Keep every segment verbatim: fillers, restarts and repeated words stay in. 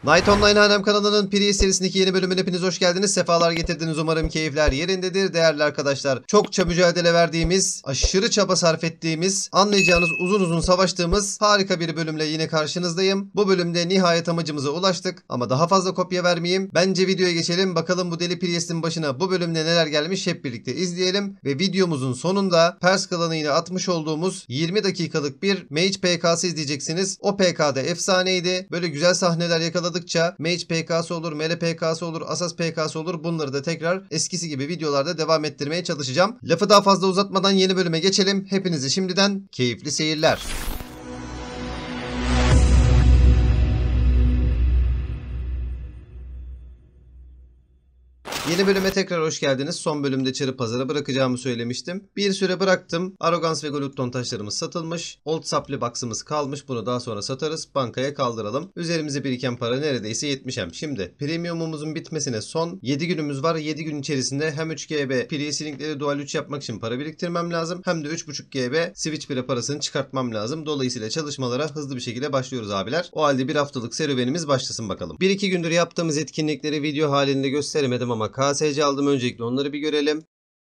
Night Online Hanem kanalının Prius serisindeki yeni bölümüne hepiniz hoş geldiniz. Sefalar getirdiniz. Umarım keyifler yerindedir. Değerli arkadaşlar, çokça mücadele verdiğimiz, aşırı çaba sarf ettiğimiz, anlayacağınız uzun uzun savaştığımız harika bir bölümle yine karşınızdayım. Bu bölümde nihayet amacımıza ulaştık. Ama daha fazla kopya vermeyeyim. Bence videoya geçelim. Bakalım bu deli Prius'in başına bu bölümde neler gelmiş hep birlikte izleyelim. Ve videomuzun sonunda Pers klanı ile atmış olduğumuz yirmi dakikalık bir Mage P K'sı izleyeceksiniz. O P K'da efsaneydi. Böyle güzel sahneler yakaladık. Mage P K'sı olur, Mele P K'sı olur, Asas P K'sı olur. Bunları da tekrar eskisi gibi videolarda devam ettirmeye çalışacağım. Lafı daha fazla uzatmadan yeni bölüme geçelim. Hepinize şimdiden keyifli seyirler. Yeni bölüme tekrar hoş geldiniz. Son bölümde çarı pazara bırakacağımı söylemiştim. Bir süre bıraktım. Arrogance ve Glutton taşlarımız satılmış. Old Supply Box'ımız kalmış. Bunu daha sonra satarız. Bankaya kaldıralım. Üzerimize biriken para neredeyse yetmiş hem. Şimdi premiumumuzun bitmesine son yedi günümüz var. yedi gün içerisinde hem üç G B Prius linkleri Dual üç yapmak için para biriktirmem lazım. Hem de üç buçuk G B Switch bire parasını çıkartmam lazım. Dolayısıyla çalışmalara hızlı bir şekilde başlıyoruz abiler. O halde bir haftalık serüvenimiz başlasın bakalım. bir iki gündür yaptığımız etkinlikleri video halinde gösteremedim ama K S C aldım, öncelikle onları bir görelim.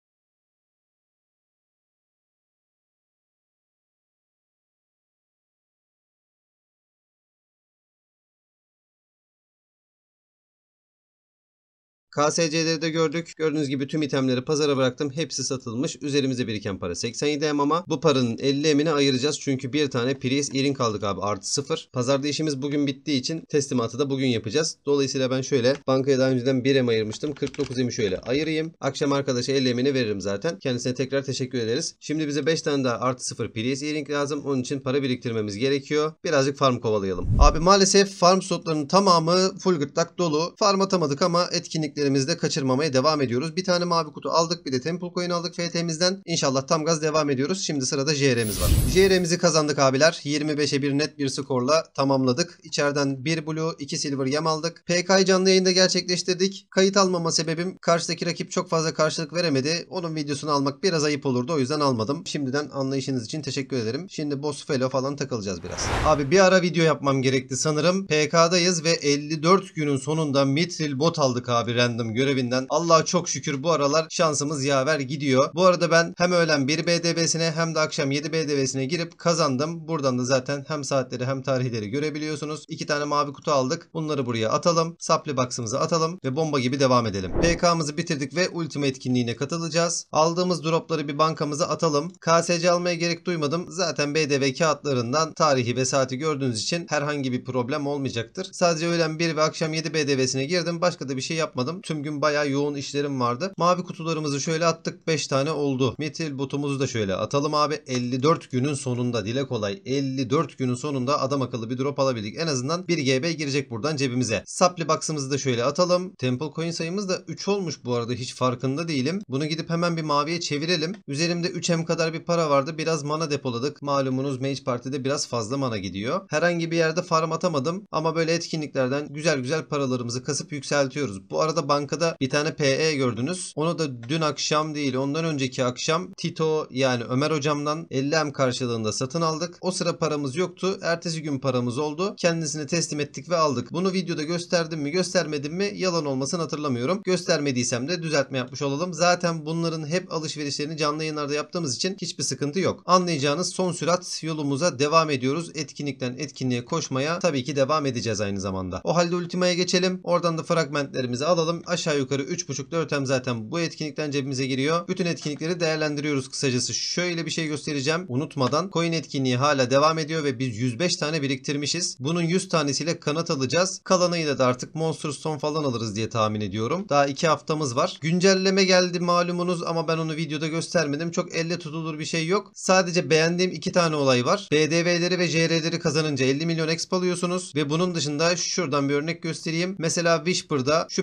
K S C'leri de gördük. Gördüğünüz gibi tüm itemleri pazara bıraktım. Hepsi satılmış. Üzerimize biriken para seksen yedi hem ama bu paranın elli emini ayıracağız. Çünkü bir tane Prius earring aldık abi, artı sıfır. Pazarda işimiz bugün bittiği için teslimatı da bugün yapacağız. Dolayısıyla ben şöyle bankaya daha önceden bir em ayırmıştım. kırk dokuz emi şöyle ayırayım. Akşam arkadaşa elli emini veririm zaten. Kendisine tekrar teşekkür ederiz. Şimdi bize beş tane daha artı sıfır Prius earring lazım. Onun için para biriktirmemiz gerekiyor. Birazcık farm kovalayalım. Abi maalesef farm slotlarının tamamı full gırtlak dolu. Farm atamadık ama etkinlikleri de kaçırmamaya devam ediyoruz. Bir tane mavi kutu aldık. Bir de Temple Coin aldık F T'mizden. İnşallah tam gaz devam ediyoruz. Şimdi sırada J R'miz var. J R'mizi kazandık abiler. yirmi beşe bir net bir skorla tamamladık. İçeriden bir Blue, iki Silver yem aldık. P K'yı canlı yayında gerçekleştirdik. Kayıt almama sebebim karşıdaki rakip çok fazla karşılık veremedi. Onun videosunu almak biraz ayıp olurdu. O yüzden almadım. Şimdiden anlayışınız için teşekkür ederim. Şimdi Boss Fellow falan takılacağız biraz. Abi bir ara video yapmam gerekti sanırım. P K'dayız ve elli dört günün sonunda Mithril bot aldık abi random görevinden. Allah'a çok şükür bu aralar şansımız yaver gidiyor. Bu arada ben hem öğlen bir B D V'sine hem de akşam yedi B D V'sine girip kazandım. Buradan da zaten hem saatleri hem tarihleri görebiliyorsunuz. İki tane mavi kutu aldık. Bunları buraya atalım. Supply Box'ımızı atalım ve bomba gibi devam edelim. P K'mızı bitirdik ve ultime etkinliğine katılacağız. Aldığımız dropları bir bankamıza atalım. K S C almaya gerek duymadım. Zaten B D V kağıtlarından tarihi ve saati gördüğünüz için herhangi bir problem olmayacaktır. Sadece öğlen bir ve akşam yedi B D V'sine girdim. Başka da bir şey yapmadım. Tüm gün bayağı yoğun işlerim vardı. Mavi kutularımızı şöyle attık. beş tane oldu. Mithril botumuzu da şöyle atalım abi. elli dört günün sonunda, dile kolay elli dört günün sonunda adam akıllı bir drop alabildik. En azından bir G B girecek buradan cebimize. Supply Box'ımızı da şöyle atalım. Temple Coin sayımız da üç olmuş bu arada. Hiç farkında değilim. Bunu gidip hemen bir maviye çevirelim. Üzerimde üç em kadar bir para vardı. Biraz mana depoladık. Malumunuz Mage Party'de biraz fazla mana gidiyor. Herhangi bir yerde farm atamadım. Ama böyle etkinliklerden güzel güzel paralarımızı kasıp yükseltiyoruz. Bu arada bankada bir tane P E gördünüz. Onu da dün akşam değil, ondan önceki akşam Tito yani Ömer hocamdan elli em karşılığında satın aldık. O sıra paramız yoktu. Ertesi gün paramız oldu. Kendisine teslim ettik ve aldık. Bunu videoda gösterdim mi göstermedim mi yalan olmasını hatırlamıyorum. Göstermediysem de düzeltme yapmış olalım. Zaten bunların hep alışverişlerini canlı yayınlarda yaptığımız için hiçbir sıkıntı yok. Anlayacağınız son sürat yolumuza devam ediyoruz. Etkinlikten etkinliğe koşmaya tabii ki devam edeceğiz aynı zamanda. O halde ultimaya geçelim. Oradan da fragmentlerimizi alalım. Aşağı yukarı üç buçuk dört em zaten bu etkinlikten cebimize giriyor. Bütün etkinlikleri değerlendiriyoruz kısacası. Şöyle bir şey göstereceğim. Unutmadan coin etkinliği hala devam ediyor ve biz yüz beş tane biriktirmişiz. Bunun yüz tanesiyle kanat alacağız. Kalanıyla da artık Monster Stone falan alırız diye tahmin ediyorum. Daha iki haftamız var. Güncelleme geldi malumunuz ama ben onu videoda göstermedim. Çok elle tutulur bir şey yok. Sadece beğendiğim iki tane olay var. B D V'leri ve J R'leri kazanınca elli milyon exp alıyorsunuz ve bunun dışında şuradan bir örnek göstereyim. Mesela Whisper'da şu P M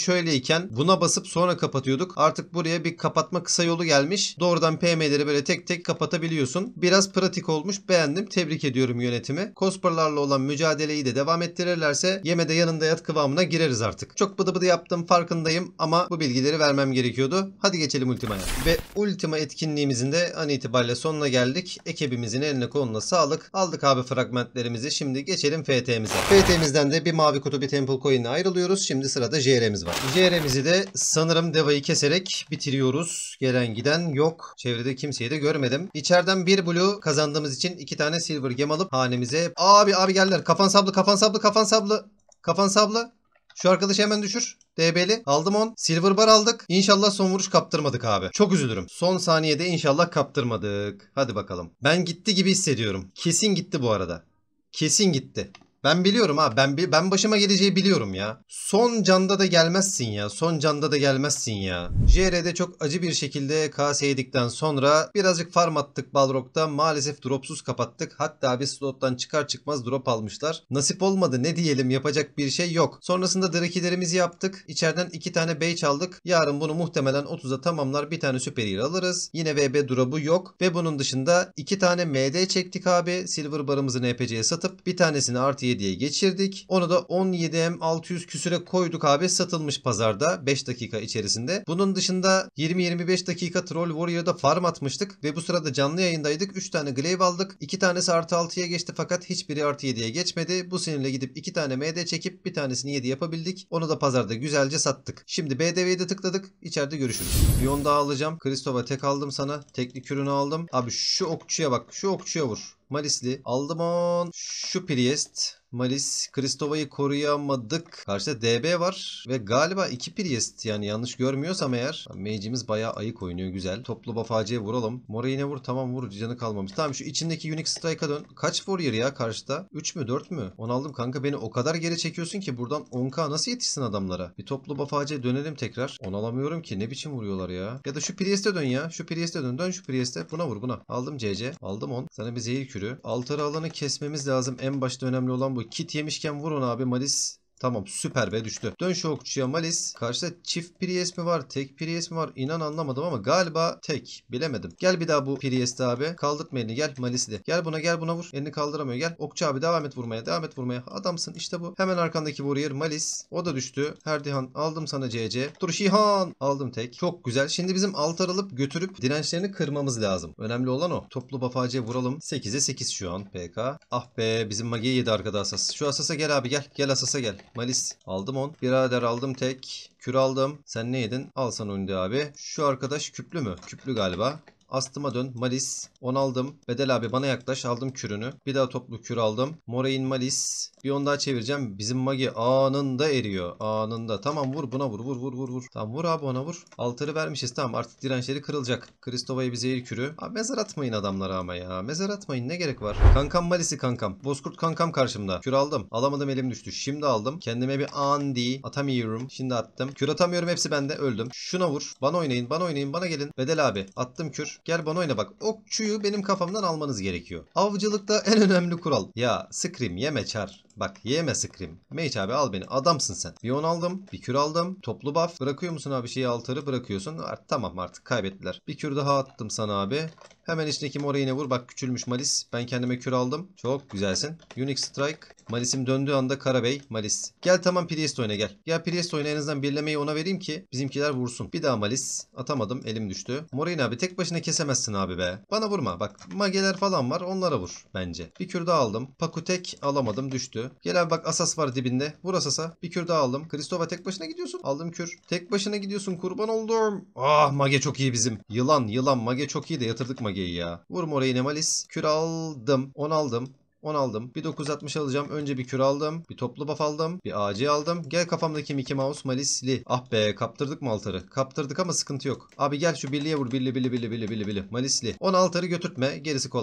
şöyleyken buna basıp sonra kapatıyorduk. Artık buraya bir kapatma kısa yolu gelmiş. Doğrudan P M'leri böyle tek tek kapatabiliyorsun. Biraz pratik olmuş. Beğendim. Tebrik ediyorum yönetimi. Cosper'larla olan mücadeleyi de devam ettirirlerse yemede yanında yat kıvamına gireriz artık. Çok bıdı bıdı yaptım farkındayım ama bu bilgileri vermem gerekiyordu. Hadi geçelim Ultima'ya. Ve Ultima etkinliğimizin de an itibariyle sonuna geldik. Ekibimizin eline koluna sağlık. Aldık abi fragmentlerimizi. Şimdi geçelim F T'mize. F T'mizden de bir mavi kutu bir Temple Coin'le ayrılıyoruz. Şimdi sırada J R'miz var. J R'mizi de sanırım Deva'yı keserek bitiriyoruz. Gelen giden yok. Çevrede kimseyi de görmedim. İçeriden bir blue kazandığımız için iki tane silver gem alıp hanemize... Abi abi geldiler. Kafan sablı kafan sablı kafan sablı. Kafan sablı. Şu arkadaşı hemen düşür. D B'li. Aldım on. Silver bar aldık. İnşallah son vuruş kaptırmadık abi. Çok üzülürüm. Son saniyede inşallah kaptırmadık. Hadi bakalım. Ben gitti gibi hissediyorum. Kesin gitti bu arada. Kesin gitti. Ben biliyorum ha. Ben ben başıma geleceği biliyorum ya. Son canda da gelmezsin ya. Son canda da gelmezsin ya. J R'de çok acı bir şekilde K S yedikten sonra birazcık farm attık Balrog'da. Maalesef dropsuz kapattık. Hatta bir slottan çıkar çıkmaz drop almışlar. Nasip olmadı ne diyelim, yapacak bir şey yok. Sonrasında drakilerimizi yaptık. İçeriden iki tane bey aldık. Yarın bunu muhtemelen otuza tamamlar. Bir tane süper hero alırız. Yine V B drop'u yok. Ve bunun dışında iki tane M D çektik abi. Silver barımızı N P C'ye satıp bir tanesini artı diye geçirdik. Onu da on yedi M altı yüz küsüre koyduk abi. Satılmış pazarda beş dakika içerisinde. Bunun dışında yirmi yirmi beş dakika Troll Warrior'da farm atmıştık ve bu sırada canlı yayındaydık. üç tane glaive aldık. iki tanesi artı altıya geçti fakat hiçbiri artı yediye geçmedi. Bu sinirle gidip iki tane M D çekip bir tanesini yedi yapabildik. Onu da pazarda güzelce sattık. Şimdi B D V'ye de tıkladık. İçeride görüşürüz. Bir on daha alacağım. Kristova tek aldım sana. Teknik ürünü aldım. Abi şu okçuya bak. Şu okçuya vur. Malisli. Aldım on. Şu Priest. Malis. Kristova'yı koruyamadık. Karşıda D B var. Ve galiba iki Priest. Yani yanlış görmüyorsam eğer. Mage'imiz bayağı ayık oynuyor. Güzel. Toplu buff A C'ye vuralım. Moraine'e vur. Tamam vur. Canı kalmamış. Tamam şu içindeki Unique Strike'a dön. Kaç Warrior ya karşıda? üç mü dört mü? on aldım kanka. Beni o kadar geri çekiyorsun ki buradan on K nasıl yetişsin adamlara? Bir toplu buff A C'ye dönelim tekrar. on alamıyorum ki. Ne biçim vuruyorlar ya? Ya da şu Priest'e dön ya. Şu Priest'e dön. Dön şu Priest'e. Buna vur buna. Aldım C C. Aldım on. Sana bir zehir kürü. Altarı alanı kesmemiz lazım. En başta önemli olan bu. Kit yemişken vurun abi. Malis. Tamam süper be düştü. Dön şu okçuya Malis. Karşıda çift Priest mi var? Tek Priest mi var? İnan anlamadım ama galiba tek. Bilemedim. Gel bir daha bu Priest'i abi. Kaldırtma elini gel Malis'li. Gel buna gel buna vur. Elini kaldıramıyor. Gel. Okçu abi devam et vurmaya. Devam et vurmaya. Adamsın işte bu. Hemen arkandaki Warrior Malis. O da düştü. Herdihan aldım sana C C. Dur Şihan. Aldım tek. Çok güzel. Şimdi bizim altar alıp götürüp dirençlerini kırmamız lazım. Önemli olan o. Toplu buff A C'ye vuralım. sekize sekiz şu an P K. Ah be bizim Magi'ye yedi arkada Asas. Şu Asas'a gel abi gel. Gel Asas'a gel. Malis. Aldım on. Birader aldım tek. Kür aldım. Sen ne yedin? Al sana önde abi. Şu arkadaş küplü mü? Küplü galiba. Astıma dön. Malis. on aldım. Bedel abi bana yaklaş. Aldım kürünü. Bir daha toplu kür aldım. Moraine Malis. Bir on daha çevireceğim. Bizim Magi anında eriyor. Anında. Tamam vur buna vur. Vur vur vur vur. Tamam vur abi ona vur. Altırı vermişiz. Tamam artık dirençleri kırılacak. Kristova'ya bir zehir kürü. Abi mezar atmayın adamlara ama ya. Mezar atmayın. Ne gerek var? Kankam Malis'i kankam. Bozkurt kankam karşımda. Kür aldım. Alamadım elim düştü. Şimdi aldım. Kendime bir andi. Atamıyorum. Şimdi attım. Kür atamıyorum. Hepsi bende. Öldüm. Şuna vur. Bana oynayın. Bana oynayın. Bana gelin. Bedel abi. Attım kür. Gel bana oyna bak. Okçuyu benim kafamdan almanız gerekiyor. Avcılıkta en önemli kural. Ya Scream yeme çar. Bak yeme Scream. Mage abi al beni. Adamsın sen. Bir on aldım. Bir kür aldım. Toplu buff. Bırakıyor musun abi şeyi altarı? Bırakıyorsun. Artık, tamam artık kaybettiler. Bir kür daha attım sana abi. Hemen içindeki Moraine'e vur. Bak küçülmüş Malis. Ben kendime kür aldım. Çok güzelsin. Unique Strike. Malis'im döndüğü anda Karabey. Malis. Gel tamam Priest oyna gel. Gel Priest oyna en azından birlemeyi ona vereyim ki bizimkiler vursun. Bir daha Malis. Atamadım. Elim düştü. Moraine abi tek başına kesemezsin abi be. Bana vurma. Bak mageler falan var. Onlara vur bence. Bir kür daha aldım. Paku tek alamadım. Düştü. Gel abi bak Asas var dibinde. Vur Asas'a. Bir kür daha aldım. Kristova tek başına gidiyorsun. Aldım kür. Tek başına gidiyorsun. Kurban oldum. Ah mage çok iyi bizim. Yılan yılan mage çok iyi de yatırdık mageyi ya. Vur Moraine'e Malis. Kür aldım. on aldım. on aldım. Bir dokuz altmış alacağım. Önce bir kür aldım. Bir toplu buff aldım. Bir A C aldım. Gel kafamdaki Mickey Mouse Malisli. Ah be kaptırdık mı altarı? Kaptırdık ama sıkıntı yok. Abi gel şu birliğe vur. Birli birli birli birli birli birli. Malisli. on altarı götürtme. Gerisi kolay.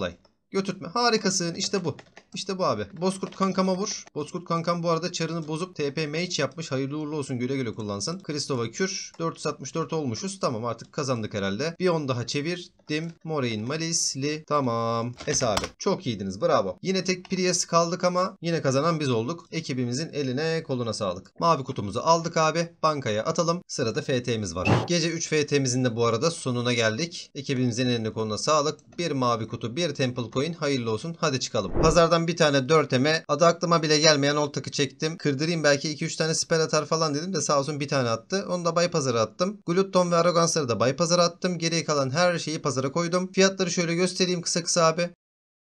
Götürtme. Harikasın. İşte bu. İşte bu abi. Bozkurt kankama vur. Bozkurt kankam bu arada çarını bozup T P mage yapmış. Hayırlı uğurlu olsun. Güle güle kullansın. Kristova kür. dört yüz altmış dört olmuşuz. Tamam artık kazandık herhalde. Bir on daha çevirdim. Moraine Malisli. Tamam. Es abi. Çok iyiydiniz. Bravo. Yine tek Prius kaldık ama yine kazanan biz olduk. Ekibimizin eline koluna sağlık. Mavi kutumuzu aldık abi. Bankaya atalım. Sırada F T'miz var. Gece üç F T'mizin de bu arada sonuna geldik. Ekibimizin eline koluna sağlık. Bir mavi kutu, bir Temple Coin. Hayırlı olsun. Hadi çıkalım. Pazardan bir tane dört M'e adı aklıma bile gelmeyen old takı çektim. Kırdırayım belki iki üç tane spell atar falan dedim de sağ olsun bir tane attı. Onu da bay pazara attım. Glutton ve Arrogance'ları da bay pazara attım. Geriye kalan her şeyi pazara koydum. Fiyatları şöyle göstereyim kısa kısa abi.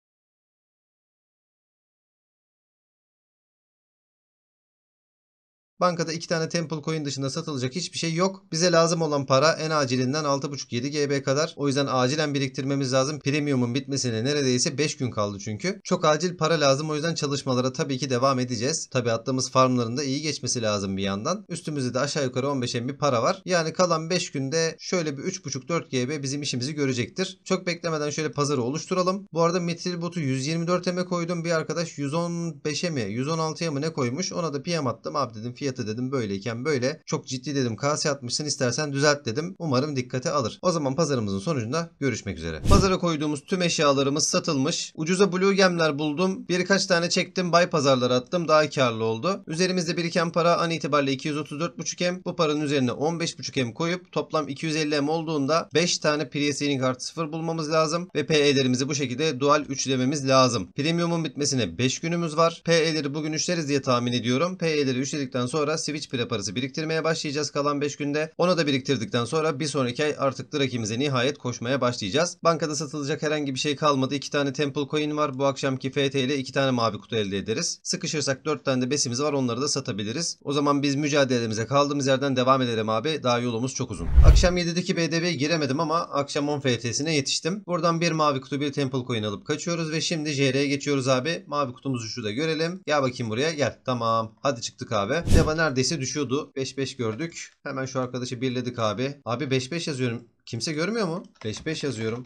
Bankada iki tane Temple Coin dışında satılacak hiçbir şey yok. Bize lazım olan para en acilinden altı buçuk yedi G B kadar. O yüzden acilen biriktirmemiz lazım. Premium'un bitmesine neredeyse beş gün kaldı çünkü. Çok acil para lazım. O yüzden çalışmalara tabii ki devam edeceğiz. Tabii attığımız farmların da iyi geçmesi lazım bir yandan. Üstümüzde de aşağı yukarı on beş M bir para var. Yani kalan beş günde şöyle bir üç buçuk dört G B bizim işimizi görecektir. Çok beklemeden şöyle pazarı oluşturalım. Bu arada Metil Bot'u yüz yirmi dört M'e koydum. Bir arkadaş yüz on beşe mi yüz on altıya mı ne koymuş. Ona da P M attım. Abi dedim fiyatı dedim böyleyken böyle. Çok ciddi dedim. Kase atmışsın istersen düzelt dedim. Umarım dikkate alır. O zaman pazarımızın sonucunda görüşmek üzere. Pazara koyduğumuz tüm eşyalarımız satılmış. Ucuza Blue Gem'ler buldum. Birkaç tane çektim. Bay pazarlara attım. Daha karlı oldu. Üzerimizde biriken para an itibariyle iki yüz otuz dört buçuk M. Bu paranın üzerine on beş buçuk M koyup toplam iki yüz elli M olduğunda beş tane Prius Healing artı sıfır bulmamız lazım. Ve P E'lerimizi bu şekilde dual üçlememiz lazım. Premium'un bitmesine beş günümüz var. P E'leri bugün üçleriz diye tahmin ediyorum. P E'leri üçledikten sonra Switch Pre parası biriktirmeye başlayacağız kalan beş günde. Onu da biriktirdikten sonra bir sonraki ay artık Draki'mize nihayet koşmaya başlayacağız. Bankada satılacak herhangi bir şey kalmadı. iki tane Temple Coin var. Bu akşamki F T ile iki tane mavi kutu elde ederiz. Sıkışırsak dört tane de besimiz var. Onları da satabiliriz. O zaman biz mücadelemize kaldığımız yerden devam edelim abi. Daha yolumuz çok uzun. Akşam yedideki B D V'ye giremedim ama akşam on F T'sine yetiştim. Buradan bir mavi kutu bir Temple Coin alıp kaçıyoruz ve şimdi J R'ye geçiyoruz abi. Mavi kutumuzu şurada görelim. Gel bakayım buraya gel. Tamam. Hadi çıktık abi. Deva neredeyse düşüyordu. beş beş gördük. Hemen şu arkadaşı birledik abi. Abi beş beş yazıyorum. Kimse görmüyor mu? beş beş yazıyorum.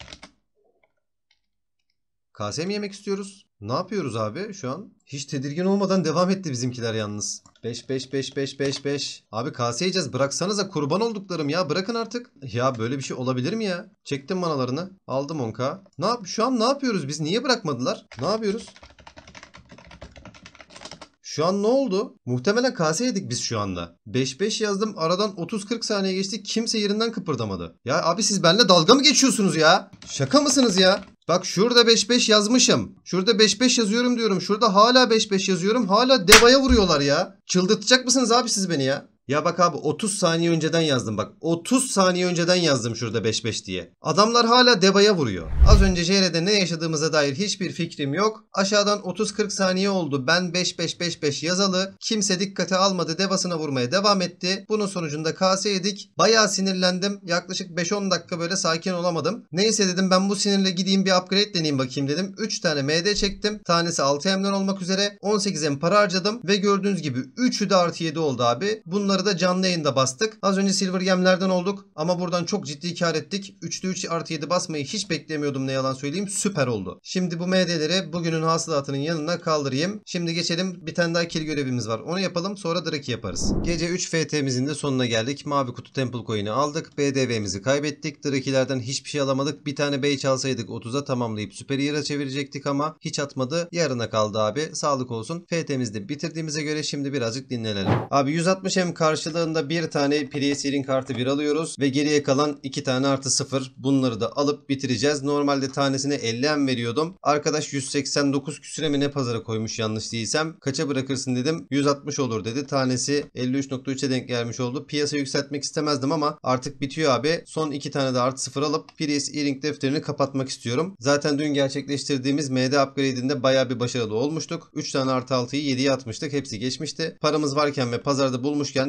K S mi yemek istiyoruz? Ne yapıyoruz abi şu an? Hiç tedirgin olmadan devam etti bizimkiler yalnız. beş beş beş beş beş beş. Abi K S yiyeceğiz. Bıraksanıza kurban olduklarım ya. Bırakın artık. Ya böyle bir şey olabilir mi ya? Çektim manalarını. Aldım on K. Ne yap şu an ne yapıyoruz biz? Niye bırakmadılar? Ne yapıyoruz? Şu an ne oldu? Muhtemelen K S yedik biz şu anda. beş beş yazdım. Aradan otuz kırk saniye geçti. Kimse yerinden kıpırdamadı. Ya abi siz benimle dalga mı geçiyorsunuz ya? Şaka mısınız ya? Bak şurada beş beş yazmışım. Şurada beş beş yazıyorum diyorum. Şurada hala beş beş yazıyorum. Hala Deva'ya vuruyorlar ya. Çıldırtacak mısınız abi siz beni ya? Ya bak abi otuz saniye önceden yazdım bak. otuz saniye önceden yazdım şurada beş beş diye. Adamlar hala Deva'ya vuruyor. Az önce J R'de ne yaşadığımıza dair hiçbir fikrim yok. Aşağıdan otuz kırk saniye oldu. Ben beş beş beş beş yazalı. Kimse dikkate almadı. Deva'sına vurmaya devam etti. Bunun sonucunda K S yedik. Bayağı sinirlendim. Yaklaşık beş on dakika böyle sakin olamadım. Neyse dedim ben bu sinirle gideyim bir upgrade deneyeyim bakayım dedim. üç tane M D çektim. Tanesi altı M'den olmak üzere. on sekiz M para harcadım. Ve gördüğünüz gibi üçü de artı yedi oldu abi. Bunları da canlı yayında bastık. Az önce Silver Gem'lerden olduk ama buradan çok ciddi kar ettik. üçte üç artı yedi basmayı hiç beklemiyordum ne yalan söyleyeyim. Süper oldu. Şimdi bu M D'leri bugünün hasılatının yanına kaldırayım. Şimdi geçelim. Bir tane daha kill görevimiz var. Onu yapalım sonra Draki yaparız. Gece üç F T'mizin de sonuna geldik. Mavi kutu Temple Coin'i aldık. B D V'mizi kaybettik. Draki'lerden hiçbir şey alamadık. Bir tane Bey çalsaydık otuza tamamlayıp Süper Year'a çevirecektik ama hiç atmadı. Yarına kaldı abi. Sağlık olsun. F T'mizde bitirdiğimize göre şimdi birazcık dinlenelim. Abi yüz altmış M karşılığında bir tane Prius Healing kartı bir alıyoruz ve geriye kalan iki tane artı sıfır. Bunları da alıp bitireceğiz. Normalde tanesine elli M veriyordum. Arkadaş yüz seksen dokuz küsüre mi ne pazara koymuş yanlış değilsem. Kaça bırakırsın dedim. yüz altmış olur dedi. Tanesi elli üç nokta üçe denk gelmiş oldu. Piyasa yükseltmek istemezdim ama artık bitiyor abi. Son iki tane de artı sıfır alıp Prius Healing defterini kapatmak istiyorum. Zaten dün gerçekleştirdiğimiz M D upgrade'inde bayağı bir başarılı olmuştuk. üç tane artı altıyı yediye atmıştık. Hepsi geçmişti. Paramız varken ve pazarda bulmuşken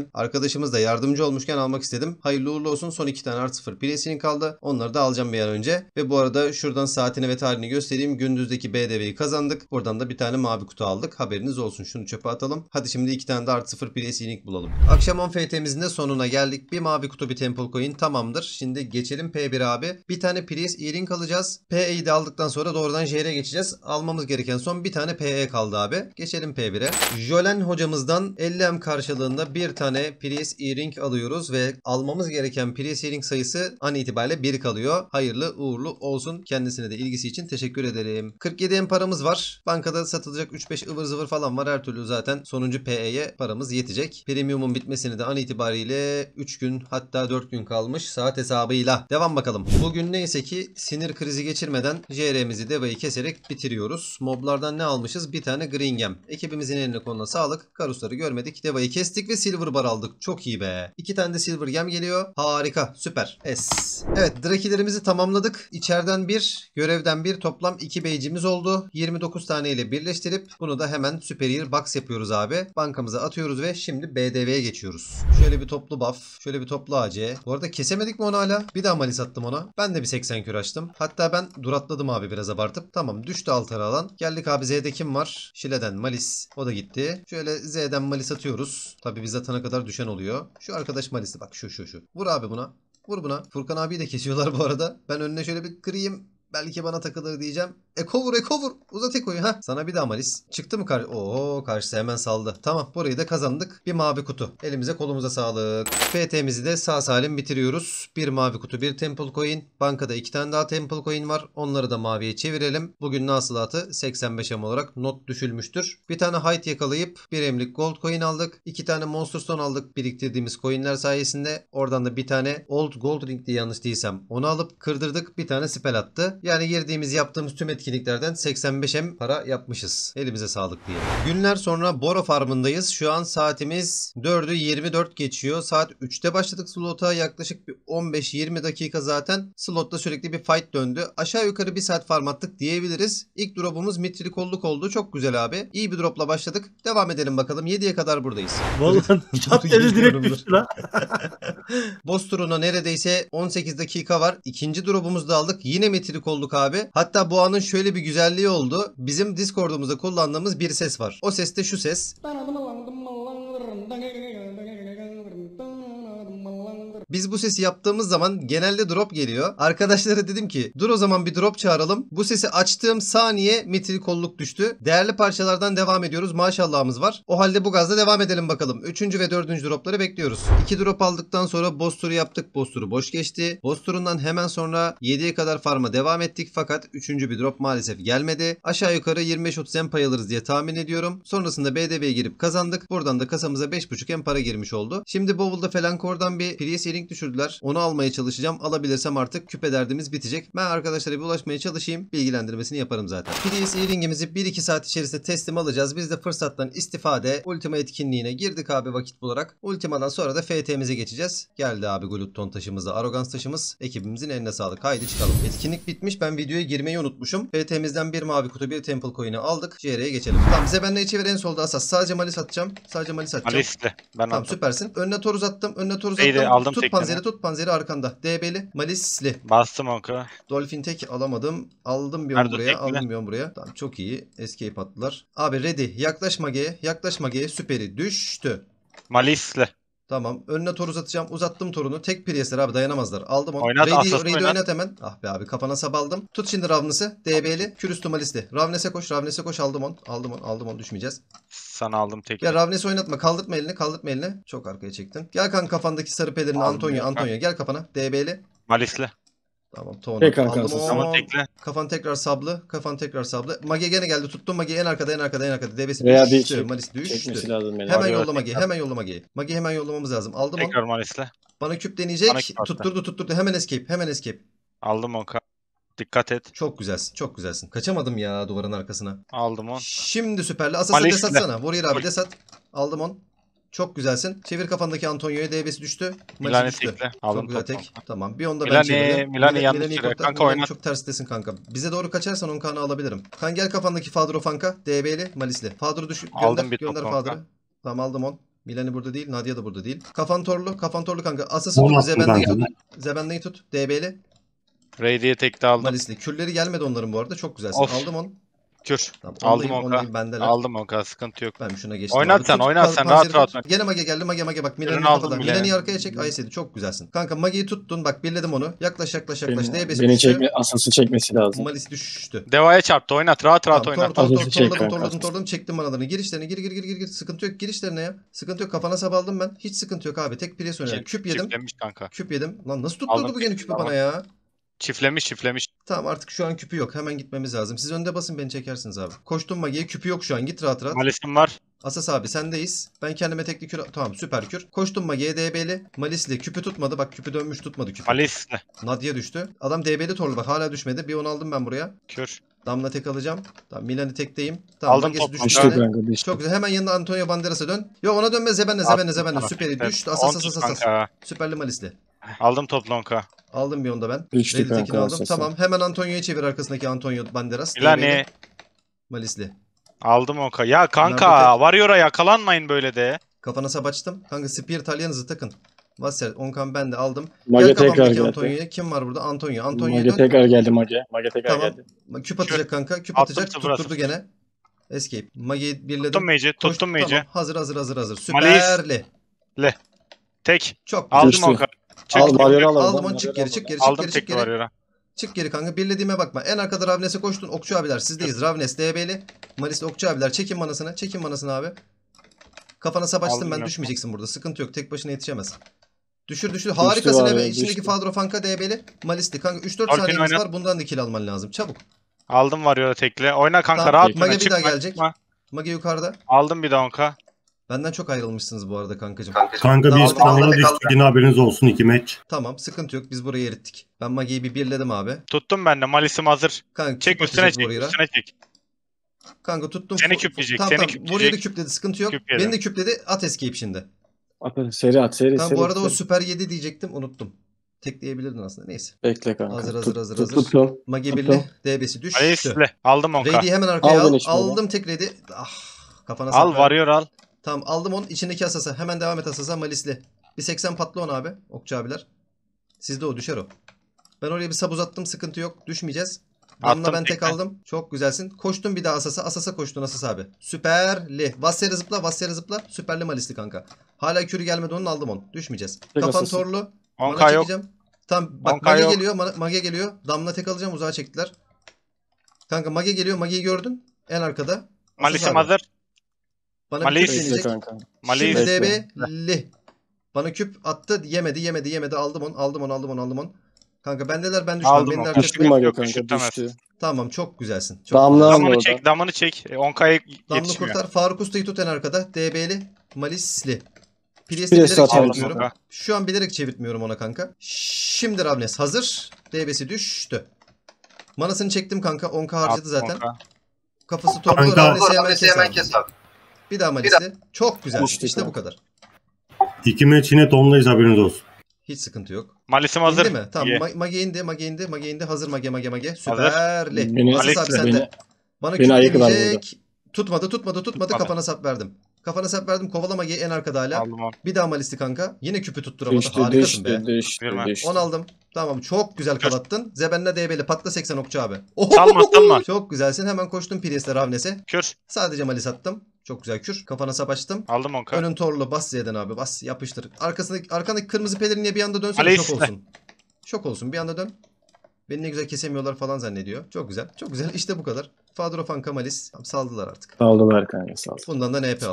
Arkadaşımız da yardımcı olmuşken almak istedim. Hayırlı uğurlu olsun. Son iki tane artı sıfır Prius'in kaldı. Onları da alacağım bir an önce. Ve bu arada şuradan saatini ve tarihini göstereyim. Gündüzdeki B D V'yi kazandık. Buradan da bir tane mavi kutu aldık. Haberiniz olsun. Şunu çöpe atalım. Hadi şimdi iki tane de artı sıfır Prius'in bulalım. Akşam on F T'mizin de sonuna geldik. Bir mavi kutu bir Temple Coin tamamdır. Şimdi geçelim P bir abi. Bir tane Prius Earring alacağız. P E'yi de aldıktan sonra doğrudan J R'ye geçeceğiz. Almamız gereken son bir tane P E kaldı abi. Geçelim P bire. Jolen hocamızdan elli M karşılığında bir tane Prius Earring alıyoruz ve almamız gereken Prius Earring sayısı an itibariyle bir kalıyor. Hayırlı uğurlu olsun. Kendisine de ilgisi için teşekkür ederim. kırk yedi M paramız var. Bankada satılacak üç beş ıvır zıvır falan var. Her türlü zaten sonuncu P E'ye paramız yetecek. Premium'un bitmesini de an itibariyle üç gün hatta dört gün kalmış saat hesabıyla. Devam bakalım. Bugün neyse ki sinir krizi geçirmeden J R'mizi devayı keserek bitiriyoruz. Moblardan ne almışız? Bir tane Green Gem. Ekibimizin eline koluna sağlık. Karusları görmedik. Devayı kestik ve Silver Bar aldık. Çok iyi be. İki tane de Silver Gem geliyor. Harika. Süper. Es. Evet. Drakilerimizi tamamladık. İçeriden bir, görevden bir, toplam iki beycimiz oldu. yirmi dokuz tane ile birleştirip bunu da hemen Superior Box yapıyoruz abi. Bankamıza atıyoruz ve şimdi B D V'ye geçiyoruz. Şöyle bir toplu buff. Şöyle bir toplu A C. Bu arada kesemedik mi onu hala? Bir daha malis attım ona. Ben de bir seksen kür açtım. Hatta ben duratladım abi biraz abartıp. Tamam düştü altara alan. Geldik abi Z'de kim var? Şile'den Malis. O da gitti. Şöyle Z'den Malis atıyoruz. Tabi biz atana kadar düşen oluyor. Şu arkadaş Malis'ti bak şu şu şu. Vur abi buna. Vur buna. Furkan abiyi de kesiyorlar bu arada. Ben önüne şöyle bir kırayım. Belki bana takılır diyeceğim. Eko vur eko vur. Uzat ekoyu ha. Sana bir daha Malis. Çıktı mı karşı? Oo karşısı hemen saldı. Tamam burayı da kazandık. Bir mavi kutu. Elimize kolumuza sağlık. F T'mizi de sağ salim bitiriyoruz. Bir mavi kutu bir Temple Coin. Bankada iki tane daha Temple Coin var. Onları da maviye çevirelim. Bugün hasılatı seksen beş M olarak not düşülmüştür. Bir tane Height yakalayıp bir emlik Gold Coin aldık. İki tane Monster Stone aldık biriktirdiğimiz coinler sayesinde. Oradan da bir tane Old Gold Ring diye yanlış değilsem onu alıp kırdırdık. Bir tane spell attı. Yani girdiğimiz yaptığımız tüm etkinliklerden seksen beş M para yapmışız. Elimize sağlık diye. Günler sonra Boro Farm'ındayız. Şu an saatimiz dördü yirmi dört geçiyor. Saat üçte başladık slota. Yaklaşık bir on beş yirmi dakika zaten slotta sürekli bir fight döndü. Aşağı yukarı bir saat farm attık diyebiliriz. İlk drop'umuz mitri kolluk oldu. Çok güzel abi. İyi bir drop'la başladık. Devam edelim bakalım. yediye kadar buradayız. Vallahi çat dedi direkt düştü lan. Boss turuna neredeyse on sekiz dakika var. İkinci drop'umuzu da aldık. Yine mitri olduk abi. Hatta bu anın şöyle bir güzelliği oldu. Bizim Discord'umuzda kullandığımız bir ses var. O ses de şu ses. Biz bu sesi yaptığımız zaman genelde drop geliyor. Arkadaşlara dedim ki dur o zaman bir drop çağıralım. Bu sesi açtığım saniye mitri kolluk düştü. Değerli parçalardan devam ediyoruz. Maşallahımız var. O halde bu gazla devam edelim bakalım. Üçüncü ve dördüncü dropları bekliyoruz. İki drop aldıktan sonra boss turu yaptık. Boss turu boş geçti. Boss turundan hemen sonra yediye kadar farma devam ettik. Fakat üçüncü bir drop maalesef gelmedi. Aşağı yukarı yirmi beş otuz M pay alırız diye tahmin ediyorum. Sonrasında B D V'ye girip kazandık. Buradan da kasamıza beş buçuk M para girmiş oldu. Şimdi Bowl'da Felancor'dan bir Prius Earring düşürdüler. Onu almaya çalışacağım. Alabilirsem artık küpe derdimiz bitecek. Ben arkadaşlara bir ulaşmaya çalışayım. Bilgilendirmesini yaparım zaten. Prius Earring'imizi bir iki saat içerisinde teslim alacağız. Biz de fırsattan istifade Ultima etkinliğine girdik abi vakit bularak. Ultima'dan sonra da F T'mize geçeceğiz. Geldi abi Glutton taşımızda. Arrogance taşımız. Ekibimizin eline sağlık. Haydi çıkalım. Etkinlik bitmiş. Ben videoya girmeyi unutmuşum. F T'mizden bir mavi kutu bir Temple Coin'i aldık. J R'ye geçelim. Tamam bize benle içi ver en solda asas. Sadece Malis atacağım. Sadece Malis atacağım. Malis'le. Ben tamam aldım. süpersin. Önüne toruz attım. Önüne toruz İyi de attım. aldım Tut tekneni. panzeri tut panzeri arkanda. D B'li Malis'li. Bastım oku. Dolphin tek alamadım. Aldım bir on Nerede buraya. tekne? Aldım bir on buraya. Tamam çok iyi. Escape attılar. Abi ready. Yaklaş Mage'ye. Yaklaş Mage'ye. Süperi. Düştü. Malis'le. Tamam. Önüne tor uzatacağım. Uzattım torunu. Tek Priest'ler abi dayanamazlar. Aldım onu. Oynat, Ready, asasını ready oynat. oynat hemen. Ah be abi kafana sab aldım. Tut şimdi Ravnus'ı. D B'li. Kürüstü Malis'li. Ravnes'e koş. Ravnes'e koş. Aldım on. Aldım on. Aldım on. Düşmeyeceğiz. Sana aldım tek. Ya Ravnes'i oynatma. Kaldırtma elini. Kaldırtma elini. Çok arkaya çektin. Gel kan kafandaki sarı pelerin Aldım Antonio. ya, Antonio. Gel kafana. D B'li. Malis'le. Tamam. Tona. Tek Aldım arkası. on. Tamam tekle. Kafan tekrar sablı. Kafan tekrar sablı. Mage gene geldi. Tuttum Mage en arkada en arkada en arkada. Devesi Veya bir düştü. çek- Malis düştü. Çekmesi lazım benim. Hemen Arıyor, yolla Mage'yi. tekrar. Hemen yolla Mage'yi. Mage'yi hemen yollamamız lazım. Aldım onu. Tekrar Malis'le. Bana küp deneyecek. Bana küp attı. Tutturdu tutturdu. Hemen escape. Hemen escape. Aldım oku. Dikkat et. Çok güzelsin. Çok güzelsin. Kaçamadım ya duvarın arkasına. Aldım on. Şimdi süperli. Asasa Malis'le. desatsana. Warrior abi Vur. desat. Aldım on. Çok güzelsin. Çevir kafandaki Antonio'ya D B'si düştü. Malis Milani düştü. tekle. Çok Aldım güzel toplam. tek. Tamam. Bir onda ben Milani- çevirdim. Milani Mil- yanlış Milani'yi yere. kurtar. Kanka Milani oynat. çok terstesin kanka. Bize doğru kaçarsan on kanı alabilirim. Kan gel kafandaki Fadro Fanka. D B'li Malis'li. Fadro düşüp gönder. Aldım bir top gönder kanka. Fadro. Tamam aldım on. Milani burada değil. Nadia da burada değil. Kafan torlu. Kafan torlu kanka. Asası On tut. attım Zebende'yi kanka. tut. Zebende'yi tut. D B'li. Raidiye tekte aldım. Malisli. Kürleri gelmedi onların bu arada. Çok güzelsin. Of. Aldım onu. Kür. Tamam, Aldım ondayım, Onka. ondayım, bendeler. Aldım Onka. Sıkıntı yok. Ben şuna geçtim. Oynat abi. sen, Tut, oynat pa- sen, panzeri rahat tut. rahat. Gene Mage geldi. Mage Mage bak. Milani'nin Ürünü aldım kafadan. bile. Milani'yi arkaya çek. Ayşe'di. Çok güzelsin. Kanka Mage'yi tuttun. Bak birledim onu. Yaklaş yaklaş yaklaş. Beni, D B'si beni düştü. çekme, asası çekmesi lazım. Malis düştü. Deva'ya çarptı. Oynat. Rahat rahat Tamam, oynat. tor, tor, tor, Azıcık çek torladım, kanka, torladım, azıcık. torladım, çektim manalarını. Girişlerine gir gir gir gir gir. Sıkıntı yok girişlerine ya. Sıkıntı yok. Kafana sap aldım ben. Hiç sıkıntı yok abi. Tek pres oynadım. Küp yedim. Çiftlemiş kanka. Küp yedim. Lan nasıl tutturdu Aldım. bu gene küpü Tamam. bana ya? Çiftlemiş çiftlemiş. Tamam artık şu an küpü yok. Hemen gitmemiz lazım. Siz önde basın beni çekersiniz abi. Koştum Mage'ye. Küpü yok şu an. Git rahat rahat. Malis'im var. Asas abi sendeyiz. Ben kendime tekli kür... Tamam süper kür. Koştum Mage'ye D B'li. Malisli. Küpü tutmadı. Bak küpü dönmüş tutmadı küpü. Malis'le. Nadia düştü. Adam D B'li torlu bak hala düşmedi. Bir onu aldım ben buraya. Kür. Damla tek alacağım. Tamam Milan'ı tekteyim. Tamam Aldım Mage'si topu. düştü. Düştü gene. kanka düştü. Çok güzel. Hemen yanında Antonio Banderas'a dön. Yo ona dönme Zeben'le Zeben'le Zeben'le. Süperi düştü. Asas asas asas. Kanka. Süperli Malisli. Aldım toplu Onka. Aldım bir onda ben. Düştü Red'i tekini kanka aldım. asası. Tamam hemen Antonio'yu çevir arkasındaki Antonio Banderas. Milani. D B'li, Malisli. Aldım Onka. Ya Nerede kanka. tek? Warrior'a yakalanmayın böyle de. Kafana sap açtım. Kanka Spear Talyanızı takın. Vasser, Onkan ben de aldım. Mage Gel tekrar kafamdaki geldi. Antonio'ya. Kim var burada? Antonio. Antonio'ya Mage dön. tekrar geldi Mage. Mage tekrar Tamam. geldi. Küp atacak kanka. Küp Attım atacak. sıfıra Tutturdu sıfır. gene. Escape. Mage'yi birledim. Tuttum Mage'i. Koş- Tuttum Mage'i. Tamam. Hazır hazır hazır hazır. Maleis. Süperli. Tek. Çok güzel. Aldım Düştü. Onka. Çık. Al Warrior'ı al. Aldım oradan, onu çık Warrior'ı geri çık al geri çık Aldım geri çık tekli geri. Warrior'a. Çık geri kanka. Birlediğime bakma. En arkada Ravnes'e koştun. Okçu abiler sizdeyiz. Ravnes D B'li. Malis'le okçu abiler. Çekin manasını. Çekin manasını abi. Kafana sap açtım Aldım ben. ya. Düşmeyeceksin burada. Sıkıntı yok. Tek başına yetişemez. Düşür düşür. Harikasın var eve. ya, İçindeki düştü. Fadro Fanka D B'li. Malis'li. Kanka üç dört Dolphin saniyemiz oynat. var. Bundan da kill alman lazım. Çabuk. Aldım Warrior'a tekli. Oyna kanka Tamam, rahat peki. oyna. Mage bir daha Çıkma, gelecek. çıkma. Mage yukarıda. Aldım bir daha Onka. Benden çok ayrılmışsınız bu arada kankacığım. Kanka biz Tamam, kanala düştük yine haberiniz olsun iki maç. Tamam sıkıntı yok. Biz burayı erittik. Ben Mage'yi bir birledim abi. Tuttum ben de. Malis'im hazır. Kanka Çek küp üstüne atacak çek. Warrior'a. Üstüne çek. Kanka tuttum. Seni Fu- küpleyecek, Tamam, seni tamam. küpleyecek. Warrior'ı küpledi. Sıkıntı yok. Küp yedim. Beni de küpledi. At escape şimdi. Aferin, seri at seri Kanka seri. bu arada o seri. süper yedi diyecektim. Unuttum. Tekleyebilirdin aslında. Neyse. Bekle kanka. Hazır, hazır, Tut- hazır, tut- hazır. Tuttum. Mage Tuttum. birli. D B'si düştü. Malis'le. Aldım Onka. Raid'i hemen arkaya Aldın al. içine Aldım tek Raid'i. Ah. Kafana Al sap ver. Warrior al. Tamam aldım onun içindeki asasa. Hemen devam et asasa Malis'li. Bir seksen patla onu abi. Okçu abiler. Sizde o düşer o. Ben oraya bir sab uzattım. Sıkıntı yok. Düşmeyeceğiz. Damla Attım ben tek tekme. aldım. Çok güzelsin. Koştun bir daha asasa. Asasa koştun asas abi. Süperli. Vasser'e zıpla. Vasser'e zıpla. Süperli Malis'li kanka. Hala kürü gelmedi onun aldım onu. Düşmeyeceğiz. Tek Kafan asası. torlu. Onka Mana yok. çekeceğim. Tamam bak Onka Mage yok. geliyor. Ma- Mage geliyor. Damla tek alacağım. Uzağa çektiler. Kanka Mage geliyor. Mage'yi gördün. En arkada. Asas Malis'im abi. hazır. Bana Malis. bir küp Bekle deneyecek. kanka. Malis. Şimdi D Bekle. B'li. Bana küp attı. Yemedi yemedi yemedi. Aldım onu. Aldım onu. Aldım onu. Aldım onu. Kanka bendeler ben düşmem. Aldım Beni de onu. arkaya Düştü çek. Yok, Mage yok, kanka üşütemez. düştü. Tamam çok güzelsin. Çok Damla güzelsin. al. Damını orada. çek. Damını çek. E, Onka'ya Damla yetişmiyor. kurtar. Faruk Usta'yı tut en arkada. D B'li. Malisli. Priest'i Priest bilerek atalım çevirtmiyorum. kanka. Şu an bilerek çevirtmiyorum ona kanka. Şimdi Ravnes hazır. D B'si düştü. Manasını çektim kanka. on K harcadı Attım zaten. Onka. Kafası torlu. Kanka. Ravnes'i hemen kes abi. Bir daha Malisli. Çok güzel. Düştü İşte bu kanka. kadar. İki maç yine tonlayız haberiniz olsun. Hiç sıkıntı yok. Malis'im hazır. İndi mi? Tamam. İyi. Ma- Mage indi. Mage indi. Mage indi. Hazır Mage Mage Mage. Süperli. Beni, Asas abi sende. beni, Bana beni küp ayıklar deneyecek. Tutmadı tutmadı tutmadı. Tutmadı. Kafana sap verdim. Kafana sap verdim. Kovala Mage'yi en arkada hala. Aldım onu. Bir daha Malisli kanka. Yine küpü tutturamadı. düştü Harikasın be. düştü düştü Yürüme. düştü. on aldım. Tamam çok güzel kalattın. Zebenle D B'li patla seksen okçu abi. Oh! Salma, salma. Çok güzelsin. Hemen koştum Priest'le Ravnes'e. Kür. Sadece Malis attım. Çok güzel kür. Kafana sap açtım. Aldım Onka. Önün torlu bas Z'den abi bas yapıştır. Arkasındaki arkandaki kırmızı pelerinliğe bir anda dönsene Malis. şok olsun. Şok olsun bir anda dön. Beni ne güzel kesemiyorlar falan zannediyor. Çok güzel. Çok güzel. İşte bu kadar. Fadro Fanka Malis. Tamam, saldılar artık. Saldılar kanka saldı. Bundan da N P al.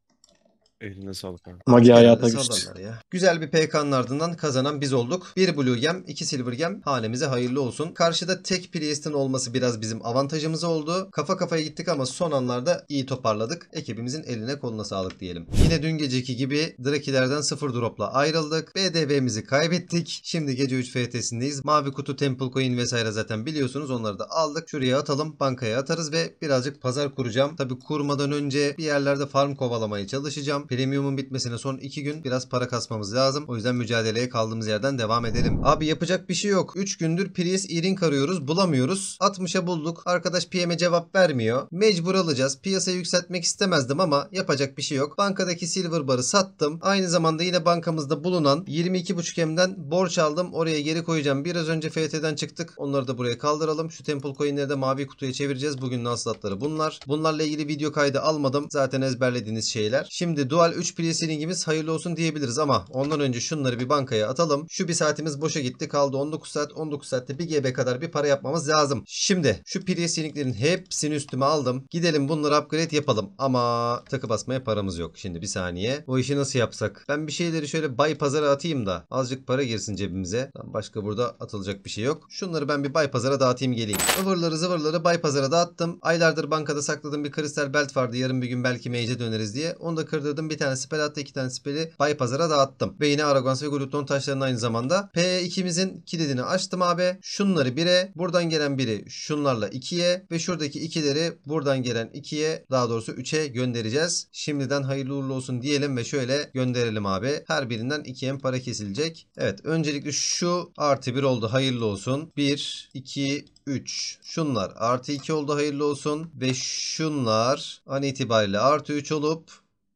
Eline sağlık abi. Magi hayata Elinde geçti. sallarlar ya. Güzel bir P K'nın ardından kazanan biz olduk. Bir Blue Gem, iki Silver Gem. Hanemize hayırlı olsun. Karşıda tek Priest'in olması biraz bizim avantajımız oldu. Kafa kafaya gittik ama son anlarda iyi toparladık. Ekibimizin eline koluna sağlık diyelim. Yine dün geceki gibi Drakilerden sıfır dropla ayrıldık. B D V'mizi kaybettik. Şimdi gece üç F T'sindeyiz. Mavi kutu, Temple Coin vesaire zaten biliyorsunuz. Onları da aldık. Şuraya atalım. Bankaya atarız ve birazcık pazar kuracağım. Tabi kurmadan önce bir yerlerde farm kovalamaya çalışacağım. Premium'un bitmesine son iki gün biraz para kasmamız lazım. O yüzden mücadeleye kaldığımız yerden devam edelim. Abi yapacak bir şey yok. üç gündür Prius E-Ring arıyoruz. Bulamıyoruz. altmışa bulduk. Arkadaş P M'e cevap vermiyor. Mecbur alacağız. Piyasayı yükseltmek istemezdim ama yapacak bir şey yok. Bankadaki Silver Bar'ı sattım. Aynı zamanda yine bankamızda bulunan yirmi iki buçuk M'den borç aldım. Oraya geri koyacağım. Biraz önce F T'den çıktık. Onları da buraya kaldıralım. Şu Temple Coin'leri de mavi kutuya çevireceğiz. Bugün hasılatları bunlar. Bunlarla ilgili video kaydı almadım. Zaten ezberlediğiniz şeyler. Şimdi Dual üç Prius E-Ring'imiz hayırlı olsun diyebiliriz ama ondan önce şunları bir bankaya atalım. Şu bir saatimiz boşa gitti. Kaldı on dokuz saat. on dokuz saatte bir G B kadar bir para yapmamız lazım. Şimdi şu Prius E-Ring'lerin hepsini üstüme aldım. Gidelim bunları upgrade yapalım. Ama takı basmaya paramız yok. Şimdi bir saniye. O işi nasıl yapsak? Ben bir şeyleri şöyle bay pazara atayım da azıcık para girsin cebimize. Başka burada atılacak bir şey yok. Şunları ben bir bay pazara dağıtayım geleyim. Ivırları zıvırları bay pazara dağıttım. Aylardır bankada sakladığım bir kristal belt vardı. Yarın bir gün belki mage'e döneriz diye. Onu da kırdırdım. Bir tane spell hatta iki tane spell'i bay pazara dağıttım. Ve yine Aragons ve Gluton taşlarının aynı zamanda. P ikimizin kilidini açtım abi. Şunları bire, buradan gelen biri şunlarla ikiye ve şuradaki ikileri buradan gelen ikiye, daha doğrusu üçe göndereceğiz. Şimdiden hayırlı uğurlu olsun diyelim ve şöyle gönderelim abi. Her birinden iki M para kesilecek. Evet, öncelikle şu artı bir oldu, hayırlı olsun. bir, iki, üç. Şunlar artı iki oldu, hayırlı olsun. Ve şunlar an itibariyle artı üç olup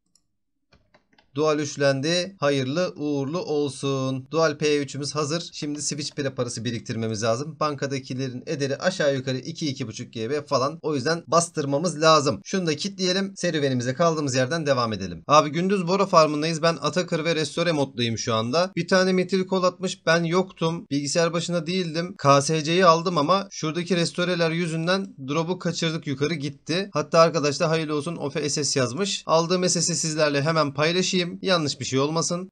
Dual üçlendi. Hayırlı uğurlu olsun. Dual P üç'ümüz hazır. Şimdi Switch bire parası biriktirmemiz lazım. Bankadakilerin ederi aşağı yukarı iki iki buçuk G B falan. O yüzden bastırmamız lazım. Şunu da kilitleyelim. Serüvenimize kaldığımız yerden devam edelim. Abi gündüz Bora Farm'ındayız. Ben Atakır ve Restore moddayım şu anda. Bir tane metil kol atmış. Ben yoktum. Bilgisayar başında değildim. K S C'yi aldım ama şuradaki restoreler yüzünden drop'u kaçırdık, yukarı gitti. Hatta arkadaş da hayırlı olsun O F S S yazmış. Aldığım S S'i sizlerle hemen paylaşayım. Yanlış bir şey olmasın.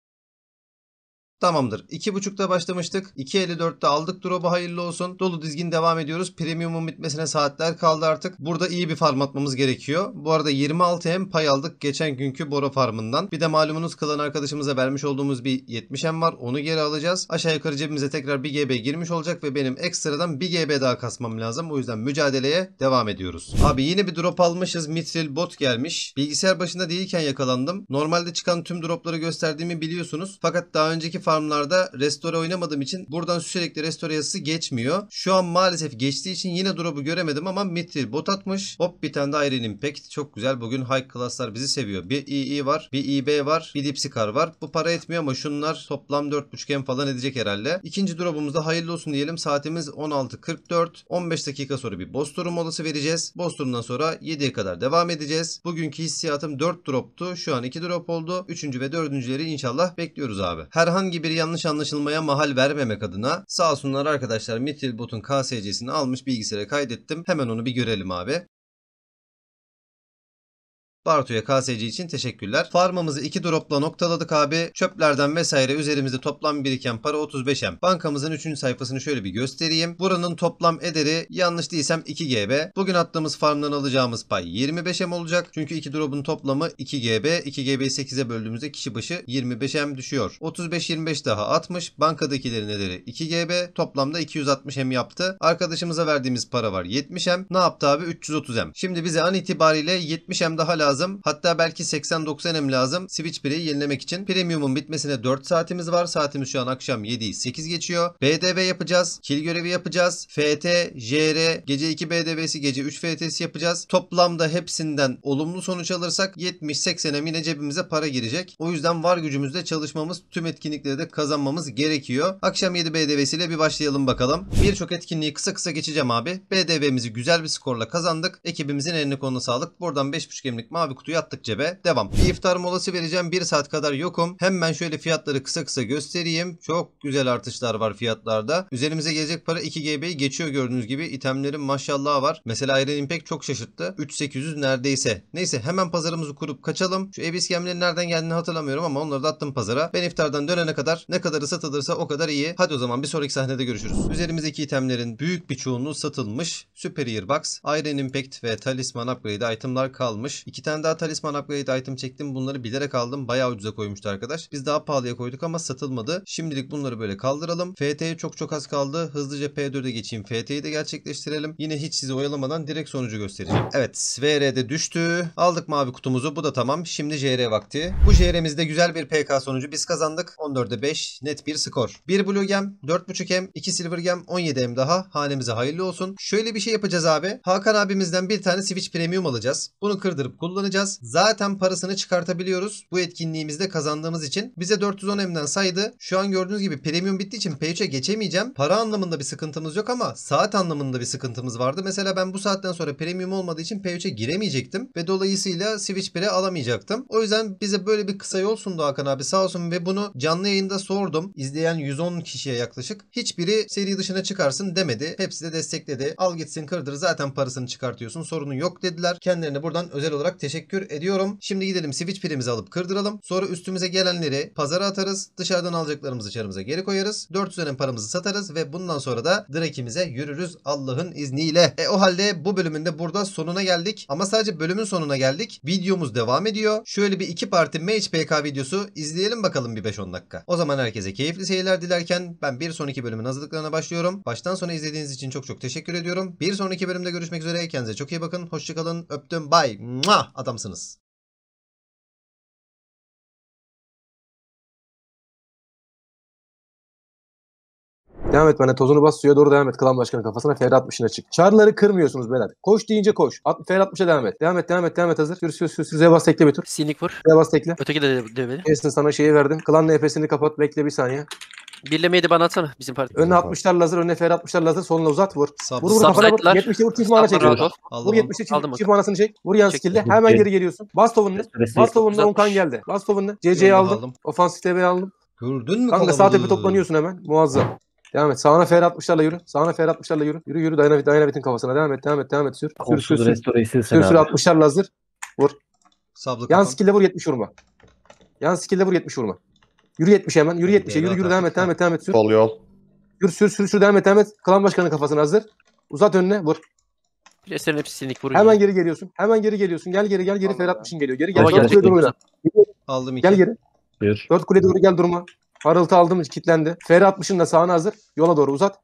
Tamamdır. iki buçukta başlamıştık. iki elli dörtte aldık drop'u, hayırlı olsun. Dolu dizgin devam ediyoruz. Premium'un bitmesine saatler kaldı artık. Burada iyi bir farm atmamız gerekiyor. Bu arada yirmi altı M pay aldık geçen günkü Bora farmından. Bir de malumunuz kalan arkadaşımıza vermiş olduğumuz bir yetmiş M var. Onu geri alacağız. Aşağı yukarı cebimize tekrar bir G B girmiş olacak ve benim ekstradan bir G B daha kasmam lazım. O yüzden mücadeleye devam ediyoruz. Abi yine bir drop almışız. Mithril bot gelmiş. Bilgisayar başında değilken yakalandım. Normalde çıkan tüm dropları gösterdiğimi biliyorsunuz. Fakat daha önceki farmlarda restore oynamadığım için buradan sürekli restore yazısı geçmiyor. Şu an maalesef geçtiği için yine drop'u göremedim ama Mithril bot atmış. Hop, bir tane de Iron Impact. Çok güzel. Bugün high class'lar bizi seviyor. Bir E E var, bir E B var, bir Dipsikar var. Bu para etmiyor ama şunlar toplam dört buçuk M falan edecek herhalde. İkinci drop'umuzda hayırlı olsun diyelim. Saatimiz on altı kırk dört. on beş dakika sonra bir boss turu molası vereceğiz. Boss turundan sonra yediye kadar devam edeceğiz. Bugünkü hissiyatım dört drop'tu. Şu an iki drop oldu. Üçüncü ve dördüncüleri inşallah bekliyoruz abi. Herhangi bir yanlış anlaşılmaya mahal vermemek adına sağ olsunlar arkadaşlar, Mithril bot'un K S C'sini almış, bilgisayara kaydettim. Hemen onu bir görelim abi. Bartu'ya K S C için teşekkürler. Farmımızı iki dropla noktaladık abi. Çöplerden vesaire üzerimizde toplam biriken para otuz beş M. Bankamızın üçüncü sayfasını şöyle bir göstereyim. Buranın toplam ederi yanlış değilsem iki G B. Bugün attığımız farmdan alacağımız pay yirmi beş M olacak. Çünkü iki drop'un toplamı iki G B. iki G B'yi sekize böldüğümüzde kişi başı yirmi beş M düşüyor. otuz beş yirmi beş daha altmış. Bankadakilerin ederi iki G B. Toplamda iki yüz altmış M yaptı. Arkadaşımıza verdiğimiz para var yetmiş M. Ne yaptı abi? üç yüz otuz M. Şimdi bize an itibariyle yetmiş M daha lazım. Hatta belki seksen doksan M lazım Switch bireyi yenilemek için. Premium'un bitmesine dört saatimiz var. Saatimiz şu an akşam yediyi sekiz geçiyor. B D V yapacağız. Kill görevi yapacağız. F T, J R, gece iki B D V'si, gece üç F T'si yapacağız. Toplamda hepsinden olumlu sonuç alırsak yetmiş seksen M yine cebimize para girecek. O yüzden var gücümüzle çalışmamız, tüm etkinlikleri de kazanmamız gerekiyor. Akşam yedi B D V'siyle bir başlayalım bakalım. Birçok etkinliği kısa kısa geçeceğim abi. B D V'mizi güzel bir skorla kazandık. Ekibimizin eline koluna sağlık. Buradan beş buçuk M'lik mavi kutuyu attık cebe. Devam. Bir iftar molası vereceğim. bir saat kadar yokum. Hemen şöyle fiyatları kısa kısa göstereyim. Çok güzel artışlar var fiyatlarda. Üzerimize gelecek para iki G B'yi geçiyor gördüğünüz gibi. İtemlerin maşallahı var. Mesela Iron Impact çok şaşırttı. üç bin sekiz yüz neredeyse. Neyse hemen pazarımızı kurup kaçalım. Şu Abyss gemlerin nereden geldiğini hatırlamıyorum ama onları da attım pazara. Ben iftardan dönene kadar ne kadarı satılırsa o kadar iyi. Hadi o zaman bir sonraki sahnede görüşürüz. Üzerimizdeki itemlerin büyük bir çoğunluğu satılmış. Superior Box, Iron Impact ve Talisman Upgrade itemlar kalmış. İki tane tane daha talisman upgrade item çektim. Bunları bilerek aldım. Bayağı ucuza koymuştu arkadaş. Biz daha pahalıya koyduk ama satılmadı. Şimdilik bunları böyle kaldıralım. F T'ye çok çok az kaldı. Hızlıca P dört'e geçeyim. F T'yi de gerçekleştirelim. Yine hiç sizi oyalamadan direkt sonucu göstereceğim. Evet. V R'de düştü. Aldık mavi kutumuzu. Bu da tamam. Şimdi J R vakti. Bu J R'mizde güzel bir P K sonucu. Biz kazandık. on dörde beş. Net bir skor. bir Blue Gem, dört buçuk M, iki Silver Gem, on yedi M daha. Hanemize hayırlı olsun. Şöyle bir şey yapacağız abi. Hakan abimizden bir tane Switch Premium alacağız. Bunu kırdırıp kullanacağız. Zaten parasını çıkartabiliyoruz. Bu etkinliğimizde kazandığımız için. Bize dört yüz on M'den saydı. Şu an gördüğünüz gibi Premium bittiği için P üç'e geçemeyeceğim. Para anlamında bir sıkıntımız yok ama saat anlamında bir sıkıntımız vardı. Mesela ben bu saatten sonra Premium olmadığı için P üç'e giremeyecektim. Ve dolayısıyla Switch bir'e alamayacaktım. O yüzden bize böyle bir kısa yol sundu Hakan abi sağ olsun ve bunu canlı yayında sordum. İzleyen yüz on kişiye yaklaşık. Hiçbiri seri dışına çıkarsın demedi. Hepsi de destekledi. Al gitsin kırdır zaten parasını çıkartıyorsun sorunu yok dediler. Kendilerine buradan özel olarak teşekkür ediyorum. Şimdi gidelim Switch bir'imizi alıp kırdıralım. Sonra üstümüze gelenleri pazara atarız. Dışarıdan alacaklarımızı çarımıza geri koyarız. dört yüz paramızı satarız ve bundan sonra da Drake'imize yürürüz Allah'ın izniyle. E o halde bu bölümün de burada sonuna geldik. Ama sadece bölümün sonuna geldik. Videomuz devam ediyor. Şöyle bir iki parti Mage P K videosu izleyelim bakalım bir beş on dakika. O zaman herkese keyifli seyirler dilerken ben bir sonraki bölümün hazırlıklarına başlıyorum. Baştan sona izlediğiniz için çok çok teşekkür ediyorum. Bir sonraki bölümde görüşmek üzere. Kendinize çok iyi bakın. Hoşçakalın. Öptüm. Bye. Mua! Adamsınız. Devam et bana tozunu bas suya doğru devam et. Klan başkanı kafasına F R altmışına çık. Çarları kırmıyorsunuz beyler. Koş deyince koş. F R altmışa devam et. Devam et devam et devam et hazır. Sür sür sür. Z bas tekle bir tur. Sinik vur. Z bas tekle. Öteki de develi. Kesin sana şeyi verdim. Klan nefesini kapat. Bekle bir saniye. Birlemeyi de bana atsana bizim parti. Önüne altmışlarla hazır. Önüne F R altmışlarla hazır. Soluna uzat vur. Sab Vur vur Sab kafana vur. side'lar. yetmişte vur. Çift mana Sab çekiyor. rahat ol. Aldım Vur onu. yetmişte çift, Aldım. çift manasını çek. Vur yan Çek. skill'de. Hemen geri geliyorsun. Bas tovununu. Bas tovununu. on kan geldi. Bas tovununu. C C'yi Yolunu aldım. aldım. Ofansif T B'yi aldım. Gördün mü Kanka sağ tepe toplanıyorsun hemen. Muazzam. Devam et. Sağına F R altmışlarla yürü. Sağına F R altmışlarla yürü. Yürü yürü. Dynamit, Dynamit'in kafasına. Devam et. Devam et. Devam et. Sür. Sür sür Kolsuz sür. restore'yi Sür silsene sür abi. altmışlarla hazır. Vur. Sablı Yan kafan. skill'de vur yetmiş vurma. Yan skill'de vur yetmiş vurma. Yürü yetmişe hemen. Yürü yetmişe. Yürü yürü devam et. Devam et. Devam et. Sür. Sol yol. Yürü sür sür sür devam et. Devam et. Klan başkanı kafasına hazır. Uzat önüne. Vur. Preslerin hepsi sinik vuruyor. Hemen geri geliyorsun. Hemen geri geliyorsun. Gel geri gel geri. F R altmışın geliyor. Geri gel. Ama Dört gelecek kule doğru değil. oyna. Aldım iki. Gel geri. Bir. Dört kule doğru gel durma. Parıltı aldım. Kilitlendi. F R altmışın da sağına hazır. Yola doğru uzat.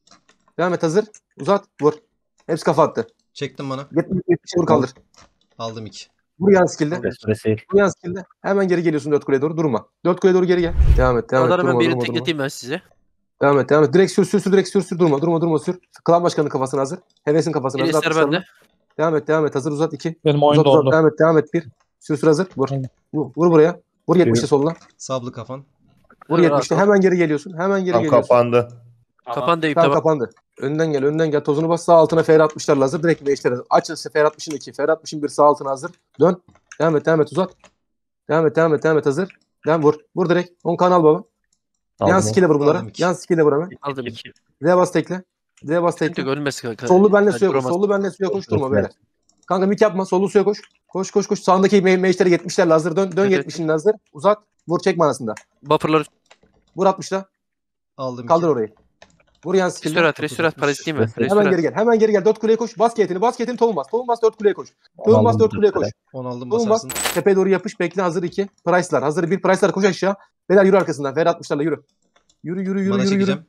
Devam et hazır. Uzat. Vur. Hepsi kafa attı. Çektim bana. yetmiş yetmiş vur kaldır. Aldım iki. Vur yan skill'de. Restore sil. Vur yan skill'de. Hemen geri geliyorsun dört kuleye doğru. Durma. Dört kuleye doğru geri gel. Devam et. Devam et. Onları Durma, ben birini durma, durma. tekleteyim ben size. Devam et. Devam et. Direkt sür sür sür. Direkt sür sür. Durma. Durma. Durma. Sür. Klan başkanının kafasına hazır. Heves'in kafasına hazır. Birisler altmışlarla. bende. Devam et. Devam et. Hazır uzat. iki. Benim oyun Uzat uzat. dondu. Devam et. Devam et. bir. Sür sür hazır. Vur. Aynen. Vur, vur buraya. Vur yetmişe soluna. Sablı kafan. Vur Rahat yetmişte. ol. Hemen geri geliyorsun. Hemen geri Tam geliyorsun. kapandı. Kapan deyip Tamam tamam. kapandı. Önden gel. Önden gel. Tozunu bas. Sağ altına F R altmışlarla hazır. Direkt meşlere. Aç F R altmışın iki. F R altmışın bir sağ altına hazır. Dön. Devam et. Devam et. Uzat. Devam et. Devam et. Devam et. Hazır. Devam vur. Vur direkt. on kan al baba. Yan Aldım. skill'e vur bunlara. Aldım iki. Yan skill'e vur hemen. Aldım iki. Z bas tekle. Z bas Tek tekle. ölmez kanka. Sollu benle Ben suya koş. duramaz. Sollu benle suya koş. Durma Evet. böyle. Kanka mik yapma. Sollu suya koş. Koş koş koş. Sağındaki me meşlere yetmişlerle hazır. Dön. Dön Evet, yetmişinle hazır. Uzat. Vur çek manasında. Buffer'ları Vur altmışla. Aldım Kaldır iki. orayı. Vur yan skill'e. restorat restorat parazit değil mi? Hemen Hemen geri Restorat. gel. Hemen geri gel. Dört kuleye koş. Basketini. Basketini tohum bas. Tohum bas dört kuleye koş. Tohum bas Aldım dört kuleye koş. dört on aldım Tohum bas. basarsın. Tepeye doğru yapış. Bekle hazır iki. Price'lar. Hazır bir. Price'lar koş aşağı. Beyler yürü arkasından. F R altmışlarla yürü. Yürü yürü yürü Bana yürü yürü. çekeceğim.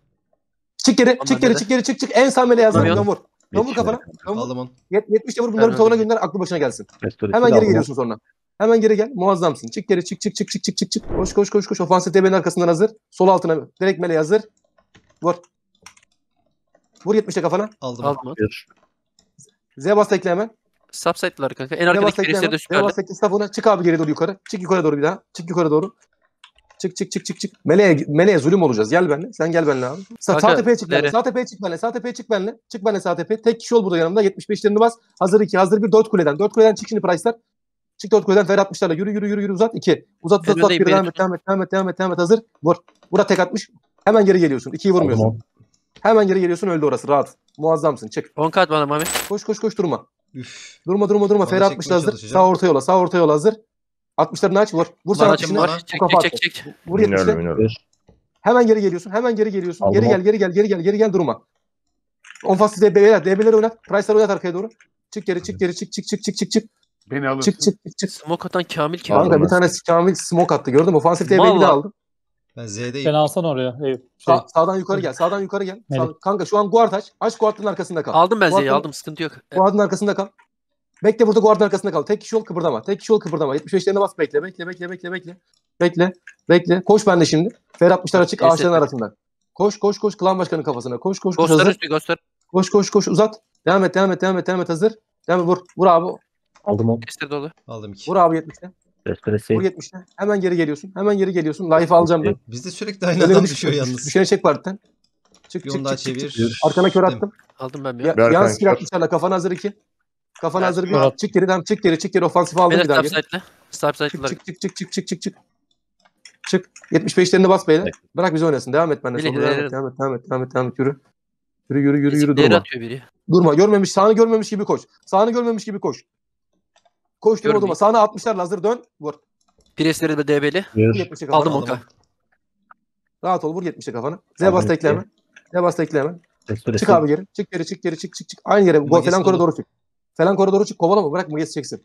Çık geri. Tamam, Çık geri. bende de. Çık geri. Çık çık. En sağ meleğe hazır. Tamam. Dön vur. Dön vur Yetişmedi. kafana. Dön vur. Aldım on. Yet- yetmişte vur. Bunları bir Ben tavana öldüm. gönder. Aklı başına gelsin. Restore Hemen sil geri aldım. geliyorsun sonra. Hemen geri gel. Muazzamsın. Çık geri. Çık çık çık çık çık çık çık. Koş koş koş koş. Ofansif T B'nin arkasından hazır. Sol altına. Direkt meleğe hazır. Vur. Vur yetmişe kafana. Aldım on. Aldım onu. Bir. Z bas tekle hemen. Subsite'lar kanka. En Z bas arkadaki tekle presleri hemen. de Z süperli. bas tekle stafına. Çık abi geri doğru yukarı. Çık yukarı doğru bir daha. Çık yukarı doğru. Çık çık çık çık çık. Meleğe, meleğe zulüm olacağız. Gel benimle. Sen gel benimle abi. Sa Kanka, sağ tepeye çık benimle. nere? Sağ tepeye çık benimle. Sağ tepeye çık benimle. Çık benimle sağ tepeye. Tek kişi ol burada yanımda. yetmiş beşlerini bas. Hazır iki. Hazır bir. Dört kuleden. Dört kuleden çık şimdi Price'lar. Çık dört kuleden Fer altmışlarla. Yürü yürü yürü yürü uzat. iki. Uzat uzat uzat. Önündeyim, Bir devam benim. et devam et devam et devam et devam et. Hazır. Vur. Bura tek atmış. Hemen geri geliyorsun. ikiyi vurmuyorsun. Aldım Hemen geri geliyorsun. Öldü orası. Rahat. Muazzamsın. Çık. on kart bana Mami. Koş koş koş durma. Üf. Durma durma durma. Bana Fer çekmeye altmışla hazır. çalışacağım. Sağ orta yola. Sağ orta yola hazır. altmışlarını aç. Vur. Vur sağ Manacım altmışını. var. Çek kafa çek attı. çek çek. Vur yetmişle. Minörlü minörlü. Bir. Hemen geri geliyorsun. Hemen geri geliyorsun. Aldım Geri o. gel, geri gel, geri gel, geri gel durma. On faslı D B'ler, D B'leri oynat. Price'ları oynat arkaya doğru. Çık geri, çık geri, çık çık çık çık çık çık. Beni alırsın. Çık çık çık çık. Smoke atan Kamil kim? Aldım Kanka ben. bir tane Kamil smoke attı gördün mü? Ofansif D B'yi de Vallahi. aldım. Ben Z'deyim. Sen alsana oraya. Eyüp. Sağ, Şey, sağdan yukarı gel. Sağdan yukarı gel. Sağ- Melih. kanka şu an guard aç. Aç guardın arkasında kal. Aldım ben Z'yi Guard'ın- aldım sıkıntı yok. E, Guardın arkasında kal. Bekle burada guardın arkasında kal. Tek kişi ol kıpırdama. Tek kişi ol kıpırdama. yetmiş beşlerine bas bekle. Bekle bekle bekle bekle. Bekle. Bekle. Koş ben de şimdi. Fer altmışlar açık Neyse. ağaçların arasından. Koş koş koş klan başkanının kafasına. Koş koş koş Ghostlar hazır. üstü Ghostlar. Koş koş koş uzat. Devam et devam et devam et devam et hazır. Devam et vur. Vur abi. aldım onu. Kester dolu. Aldım iki. Vur abi yetmişte. Restoresi. Vur yetmişte. Hemen geri geliyorsun. Hemen geri geliyorsun. Life alacağım ben. Bizde sürekli aynı Önüne adam düş- düşüyor düş- yalnız. Düşeni çek partiden. Çık Bir çık onu daha çık çık. çık. çevir. Arkana kör Dem. attım. Aldım ben bir. Ya, Berkan yan skill kör. atmışlarla kafana hazır iki. Kafana hazır bir. Murat. Çık geri devam çık geri çık geri ofansif aldım Beyler bir daha stop geri. site'le. Stop Çık site'lılar. çık çık çık çık çık çık çık. Çık. yetmiş beşlerini bas beyler. Bırak bizi oynasın. Devam et benimle. Bilin, Solda devam verin. et, devam et, devam et, devam et, devam et. Yürü. Yürü, yürü, yürü, yürü. Ezikleri Durma. atıyor biri. Durma. Görmemiş. Sağını görmemiş gibi koş. Sağını görmemiş gibi koş. Koş durma Görmeyeyim. durma. Sağına altmışlarla hazır dön. Vur. Presleri de D B'li. Vur yetmişe kafana. Aldım Aldım. Onka. Rahat ol. Vur yetmişe kafana. Z Aldım bas yetmişe. tekle hemen. Z bas tekle hemen. Restoresi. Çık abi geri. Çık geri, çık geri, çık çık çık. Aynı yere. Go, Magis falan dolu. koridora çık. Falan koridora çık. Kovalama. Bırak Magis çeksin.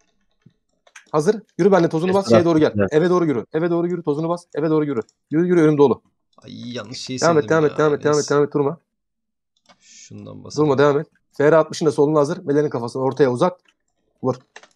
Hazır. Yürü benimle tozunu bas. Esra, Şeye doğru gel. evet. Eve doğru yürü. Eve doğru yürü. Tozunu bas. Eve doğru yürü. Yürü yürü önüm dolu. Ay yanlış şeyi Devam sevdim et, devam ya. et, devam et, devam et, Neyse. devam et. Durma. Şundan basalım. Durma, devam et. F R altmışın da soluna hazır. Melenin kafasını ortaya uzat. Vur.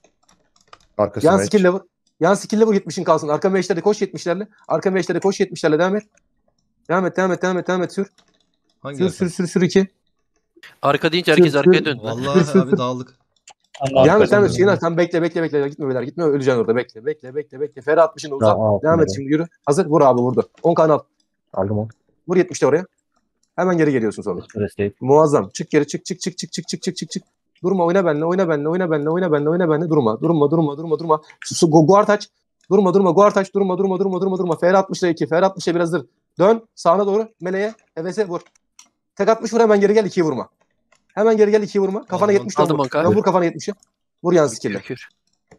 Arkasına Yan hiç. skill'le vur. Yan skill'le vur yetmişin kalsın. Arka meşlerde koş yetmişlerle. Arka meşlerde koş yetmişlerle devam et. Devam et, devam et, devam et, devam et. Sür. Hangi Sür, arka? sür, sür, sür iki. Arka deyince herkes Sür, arkaya sür. döndü. Vallahi abi dağıldık. Devam et, devam et. Şeyin sen bekle, bekle, bekle. Gitme beyler. Gitme, öleceksin orada. Bekle, bekle, bekle, bekle. F R altmışın da uzat. Tamam, Devam et aldım. şimdi, yürü. Hazır. Vur abi, vurdu. on kanal. Aldım onu. Vur yetmişte oraya. Hemen geri geliyorsun sonra. Restoresi. Muazzam. Çık geri, çık, çık, çık, çık, çık, çık, çık, çık, çık. Durma, oyna benimle, oyna benimle, oyna benimle, oyna benimle, oyna benimle. Durma, durma, durma, durma, durma. Su, go, guard aç. Durma, durma, guard aç. Durma, durma, durma, durma, durma. F R altmışla iki. F R altmışla bir hazır. Dön. Sağına doğru. Meleğe. Hevese vur. Tek atmış vur, hemen geri gel. ikiyi vurma. Hemen geri gel. ikiyi vurma. Kafana Aldım, yetmiş aldım vur. Anka. Dön, vur kafana yetmişe. Vur yan skill'le. Kür.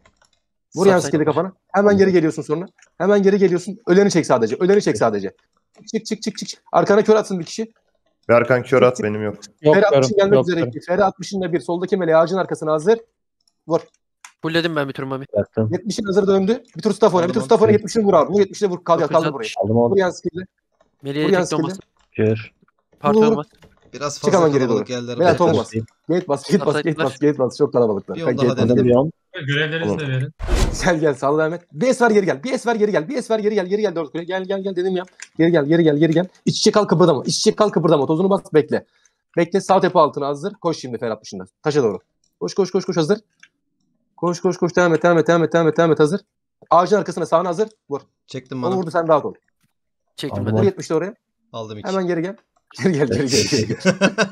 Vur yan Stop skill'i site'le. kafana. Hemen geri geliyorsun sonra. Hemen geri geliyorsun. Öleni çek sadece. Öleni çek sadece. Çık, çık, çık, çık, çık. Arkana kör atsın bir kişi. Berkan kör at benim yok. Yok F R görüm. altmışın gelmek Yok üzere görüm. iki. F R altmışın da bir. Soldaki meleğe ağacın arkasına hazır. Vur. Fullledim ben bir tur Mami. Bıraktım. yetmişin hazır döndü. Bir tur staff oyna. Bir tur Aldım, staff oyna. aldım. yetmişini vur abi. Vur yetmişine vur. Kal, kaldır burayı. Aldım Vur onu. yan skill'le. Meleğe Vur yan tek olmaz. Kör. Parti Vur, vur. olmaz. Biraz Çık fazla hemen geri kalabalık doğru. geldiler. Beyler Beyler, top bas. Gate bas, gate bas, gate bas, gate bas. Çok kalabalıklar. Bir Gel, yol daha gate bas. denedim. Aldım bir on. Görevlerinizi de verin. Gel gel sağ devam et. Bir es ver geri gel. Bir es ver geri gel. Bir es ver geri gel. Geri gel dört kule. Gel gel gel dedim ya. Geri gel geri gel geri gel. İç içe kal kıpırdama. İç içe kal kıpırdama. Tozunu bas bekle. Bekle sağ tepe altına hazır. Koş şimdi Fer altmışında. Taşa doğru. Koş koş koş koş hazır. Koş koş koş devam et devam et devam et devam et devam et hazır. Ağacın arkasına sağına hazır. Vur. Çektim Onu bana. vurdu sen rahat ol. Çektim Aldım ben Vur de. yetmişte oraya. Aldım iki. Hemen geri gel. Geri gel geri gel geri gel.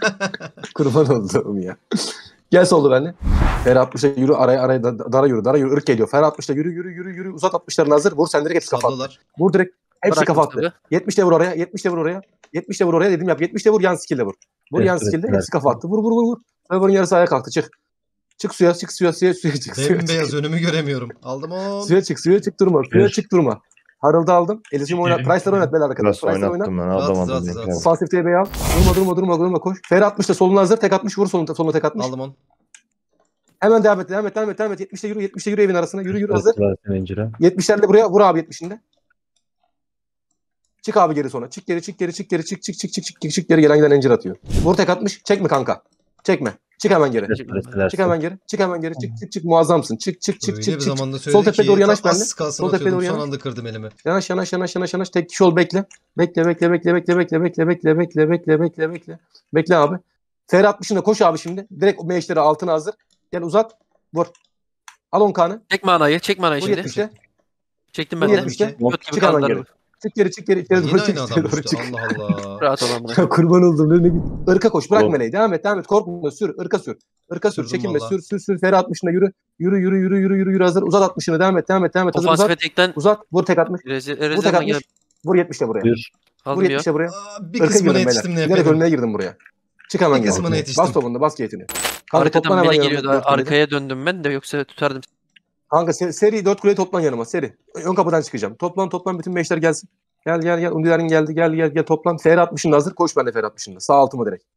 Kurban olduğum ya. Gel soldu benimle. Fer altmışta yürü araya araya da- dara yürü dara yürü ırk geliyor. Fer altmışta yürü yürü yürü yürü uzat altmışların hazır. Vur sen direkt hepsi kafa attı. Sablalar. Vur direkt hepsi Bıraktım kafa attı. tabii. yetmişte vur oraya yetmişte vur oraya. yetmişte vur oraya dedim yap. yetmişte vur yan skill'le vur. Vur Evet, yan evet, skill'le evet. hepsi kafa attı. Vur vur vur vur. Server'ın yarısı ayağa kalktı çık. Çık suya çık suya suya suya çık suya çık. Bembeyaz önümü göremiyorum. Aldım on. Suya çık suya çık durma. Suya Bir. çık durma. Harold'u aldım. Elisimi oynat. Gidelim. Price'ları oynat beyler arkadaşlar. Biraz Price'ları oynat. oynattım ben Rahatsız, alamadım. rahatsız, denk rahatsız. geldi. Ofansif T B'yi al. Durma durma durma durma koş. Fer altmışta soluna hazır. Tek atmış vur soluna, soluna tek atmış. Aldım on. Hemen devam et devam et devam et devam et. yetmişte yürü yetmişte yürü evin arasına. Yürü yürü hazır. Restoresi incire. yetmişlerle buraya vur abi yetmişinde. Çık abi geri sonra. Çık geri çık geri çık geri çık çık çık çık çık çık çık geri gelen giden encir atıyor. Vur tek atmış. Çekme kanka. Çekme. Çık hemen geri. Restoresi. Çık hemen geri. Çık hemen geri. Çık çık çık muazzamsın. Çık çık çık Öyle çık bir çık. zamanda Sol söyledi tepeye ki doğru yanaş az benimle. kalsın Sol tepeye atıyordum. doğru Son yanaş. anda kırdım elimi. Yanaş yanaş yanaş yanaş yanaş. Tek kişi ol bekle. Bekle bekle bekle bekle bekle bekle bekle bekle bekle bekle bekle. Bekle abi. Fer altmışında koş abi şimdi. Direkt o meşleri altına hazır. Gel uzat. Vur. Al on kanı. Çek manayı. Çek manayı Vur şimdi. yetmişte. Çektim Vur ben de. yetmişte. Göt gibi Çık hemen kaldılar. geri. Çık geri çık geri. İçeri Yine doğru çık. aynı içeri adam doğru düştü. çık. Allah Allah. Rahat olan buna. Ya kurban oldum. Önüne git. Irka koş. Bırak Oğlum. meleği. Devam et. Devam et. Korkma. Sür. Irka sür. Irka sür. Sürdüm Çekinme. valla. Sür sür sür. Fer altmışına yürü. Yürü yürü yürü yürü yürü yürü hazır. Uzat altmışını. Devam et. Devam et. Devam et. Hazır uzat. Ofansife tekten Uzat. Vur tek atmış. Rezi- Vur tek Rezerv'den atmış. gel. Vur yetmişte buraya. Bir. Vur Aldım ya. yetmişte buraya. Aa, bir Irka kısmına girdim yetiştim ne beyler. Bilerek yapayım. ölmeye girdim buraya. Çık hemen Bir gel. kısmına yetiştim. Bas topunda. Bas gate'ini. Kanka Arkadan toplan hemen biri yanıma. geliyordu. dört kulede. Arkaya döndüm ben de yoksa tutardım. Kanka se- seri dört kuleyi toplan yanıma. Seri. Ön kapıdan çıkacağım. Toplan toplan bütün meşler gelsin. Gel gel gel. Undilerin geldi. Gel gel gel toplan. Fer altmışında hazır. Koş ben de Fer altmışında. Sağ altıma direkt.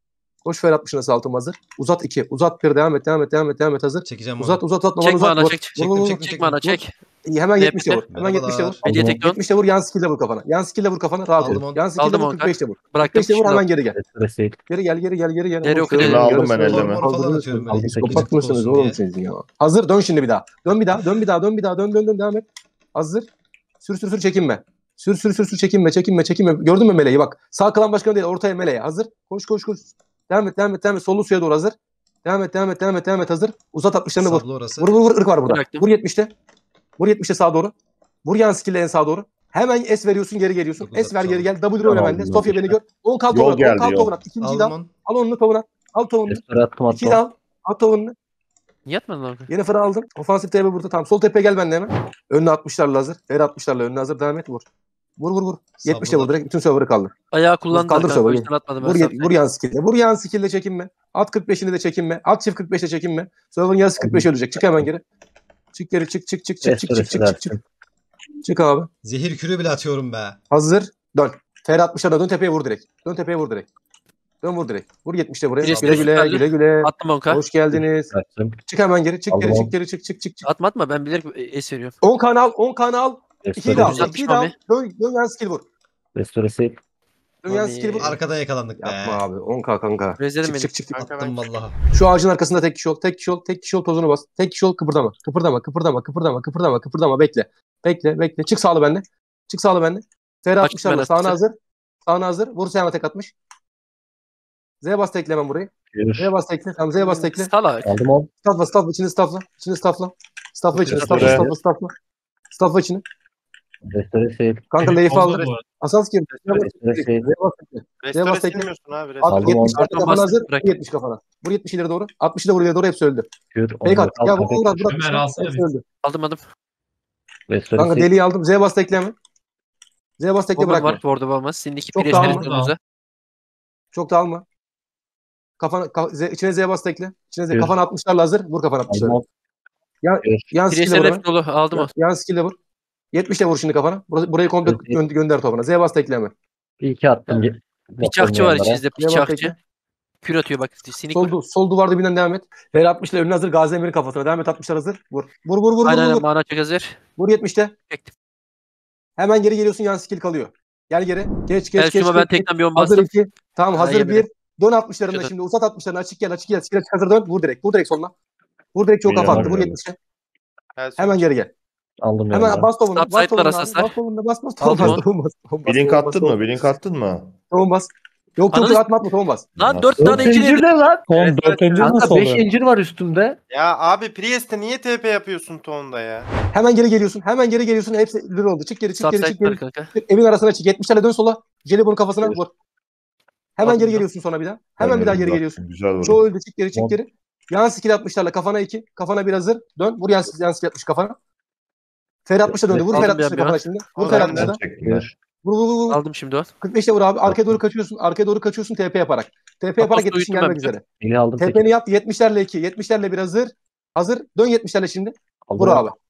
Koş Fer altmışına sağ altın hazır. Uzat iki. Uzat bir. Devam et. Devam et. Devam et. Devam et hazır. Çekeceğim Uzat onu. uzat uzat. Çek uzat. mana Vur. çek. Vur, Çektim, vur, vur. çektim, Çek mana çek. İyi, hemen Ne yetmişte vur. yapıyor? Hemen yetmişte vur. Merhabalar. Medya Aldım tek dön. yetmişte vur. Yan skill'le vur kafana. Yan skill'le vur kafana. Rahat Aldım ol. onu. Yan skill'le Aldım vur. onu. kırk beşte vur. Bıraktım. kırk beşte vur. Şimdi Hemen geri gel. Restore değil. Geri gel geri gel geri gel. Nereye Oğlum, okuyor? şöyle Aldım yarısı- ben elleme. Tormor falan Kaldırıyorsun, atıyorum böyle. Aldım. Gıcık Kapat mısınız olsun oğlum diye. siz ya? Hazır dön şimdi bir daha. Dön bir daha dön bir daha dön bir daha dön dön dön dön devam et. Hazır. Sür sür sür çekinme. Sür sür sür sür çekinme çekinme çekinme. Gördün mü meleği bak. Sağ klan başkanı değil ortaya meleği. Hazır. Koş koş koş. Devam et devam et devam et. Sollu suya doğru hazır. Devam et devam et devam et devam et hazır. Uzat altmışlarını vur. Sablı orası. Vur vur vur ırk var burada. Bıraktım. Vur yetmişte. Vur yetmişte sağa doğru. Vur yan skill'le en sağa doğru. Hemen S veriyorsun geri geliyorsun. Dokuz S ver geri atacağım. gel. W öyle Tamam, bende. aldım, Sofya aldım. beni gör. on kal Yol tovun at. on geldi, kal yol. tovun at. İkinciyi de Aldım al. onu. Al onunu tovun at. Al tovununu. Restore attım İkiyi de attım. al. Al tovununu. Niye atmadın lan? Yeni fırı aldım. Ofansif T B burada. Tamam. Sol tepeye gel benimle hemen. Önüne altmışlarla hazır. Her altmışlarla önüne hazır. Devam et. Vur. Vur vur vur. yetmişte vur Sabırlar. direkt. Bütün server'ı kaldır. Ayağı kullandılar Kaldır kanka. sonra, O yüzden atmadım ben Vur, sana. yet- vur yan skill'le. Vur yan skill'le çekinme. At kırk beşini de çekinme. At çift kırk beşe çekinme. Server'ın yarısı kırk beş ölecek. Çık hemen geri. Çık geri çık çık çık çık çık çık çık çık çık. Çık abi. Zehir kürü bile atıyorum be. Hazır. Dön. Fer altmışlarla dön tepeye vur direkt. Dön tepeye vur direkt. Dön vur direkt. Vur yetmişte buraya. Birisi Güle de güle süperli. güle güle. Attım onka. Hoş geldiniz. Attım. Çık hemen geri. Çık geri Aldım. çık geri çık çık çık. çık. Atma atma ben bilerek es veriyorum. on kanı al. on kanı al. ikiyi de al. Restore Güzel. ikiyi de al. Dön, dön yan skill vur. Restore değil. Dön yan Abi. skill vur. Arkadan yakalandık be. Yapma abi. on K kanka. Rezledim Çık beni. çık çık. çık. Attım vallahi. Şu ağacın arkasında tek kişi ol. Tek kişi ol. Tek kişi ol tozunu bas. Tek kişi ol kıpırdama. Kıpırdama kıpırdama kıpırdama kıpırdama kıpırdama bekle. Bekle bekle. Çık sağlı bende. Çık sağlı bende. Ferah Açtım atmışlarla ben sağına atmışı. hazır. Sağına hazır. Vur Seyhan'a tek atmış. Z bas tekle hemen burayı. Yürü. Z bas tekle. Tamam Z bas tekle. Salak. Aldım on. Staffla staffla içini staffla. İçini staffla. Staffla içini staffla Restore. staffla staffla. Staffla içini. Restore değil. Kanka Leif aldı. Asans girdi. Z bas Restore tekle. değil. Z bas tekle. Restore bas tekle. silmiyorsun abi. At Restore. Aldım yetmiş onu. kafana Bastım, hazır. bırak. Vur yetmiş kafana. Vur yetmiş ileri doğru. altmışı da vur ileri doğru hepsi öldü. Kür. Fake at. Al, Ya al, bu Murat Murat. Ömer alsana Hepsi bir. öldü. Aldım aldım. Restore Kanka değil. deliği aldım. Z bas tekle hemen. Z bas tekle Bomba bırakma. var. Ward'u olmaz. Senin iki Çok presleri dağılma. önümüze. Çok da alma. Kafana, ka- Z, içine Z bas tekle. İçine Z. Evet. Kafana altmışlarla hazır. Vur kafana Aldım altmışlarla. on. Yan, Evet. yan skill'e vur Presler hemen. hep dolu. Aldım o. Yan, yan skill'e vur. yetmişle vur şimdi kafana. Burayı, burayı komple Evet. gö- gönder topuna. Z bas tekle hemen. Bir iki attım. Bıçakçı var içinizde. Z bas Bıçakçı. tekle. Kür atıyor bak. Sinik var. Sol, sol duvar dibinden devam et. Fer altmışla önüne hazır. Gazi Emir'in kafasına. Devam et altmışlar hazır. Vur. Vur vur vur Aynen vur. aynen. Vur, Mana çok hazır. vur yetmişte. Çektim. Hemen geri geliyorsun. Yan skill kalıyor. Gel geri. Geç geç El geç. şuma geç, ben geç. tekten bir on Hazır bastım. iki. Tamam Ha, hazır yemin bir. Dön altmışlarında Şurada. şimdi. Uzat altmışlarını. Açık gel. Açık gel. Skill hazır dön. Vur direkt. Vur direkt soluna. Vur direkt çok Bilmiyorum, kafa attı. Vur bilmiyorum. yetmişe. Evet, Hemen geri gel. Aldım Hemen yanına. bas tovunu. Stop Bas side'lar tovunu abi. asaslar. Bas tovunu. Bas bas. Aldım Tovun onu. bas. Tovun bas. Tovun bas. Blink tovun bas, attın tovun mı? Blink attın mı? Tovun bas. Yok yok Ananı- yok atma atma tovun bas. Lan dört tane Dört incir incir ne lan? Evet, Dört incir Kanka nasıl beş oluyor? incir var üstümde. Ya abi Priest'e niye T P yapıyorsun tonda ya? Hemen geri geliyorsun. Hemen geri geliyorsun. Hepsi lira oldu. Çık geri çık geri çık Subside var geri. kanka. Çık, evin arasına çık. yetmişlerle dön sola. Jelibon'un kafasına vur. Hemen Aldım geri ya. geliyorsun sonra bir daha. Hemen bir daha geri Bak, geliyorsun. Güzel vurdu. Çoğu öldü. Çık geri çık Tamam. geri. Yan skill atmışlarla kafana iki. Kafana bir hazır. Dön. Vur yan, yan skill atmış kafana. Fer altmışa döndü. Vur Aldım Fer bir altmışa şey an bir kafana an. şimdi. Vur Aldım Fer ben altmışa da. Ben çektim ben. Vur vur vur. vur. Aldım şimdi o. kırk beşte vur abi. Arkaya doğru kaçıyorsun. Arkaya doğru kaçıyorsun T P yaparak. T P yaparak Aposto yetişin uyuttum gelmek ben. üzere. Beni aldım. tek. T P'ni yap. yetmişlerle iki. yetmişlerle bir hazır. Hazır. Dön yetmişlerle şimdi. Aldım Vur on. abi.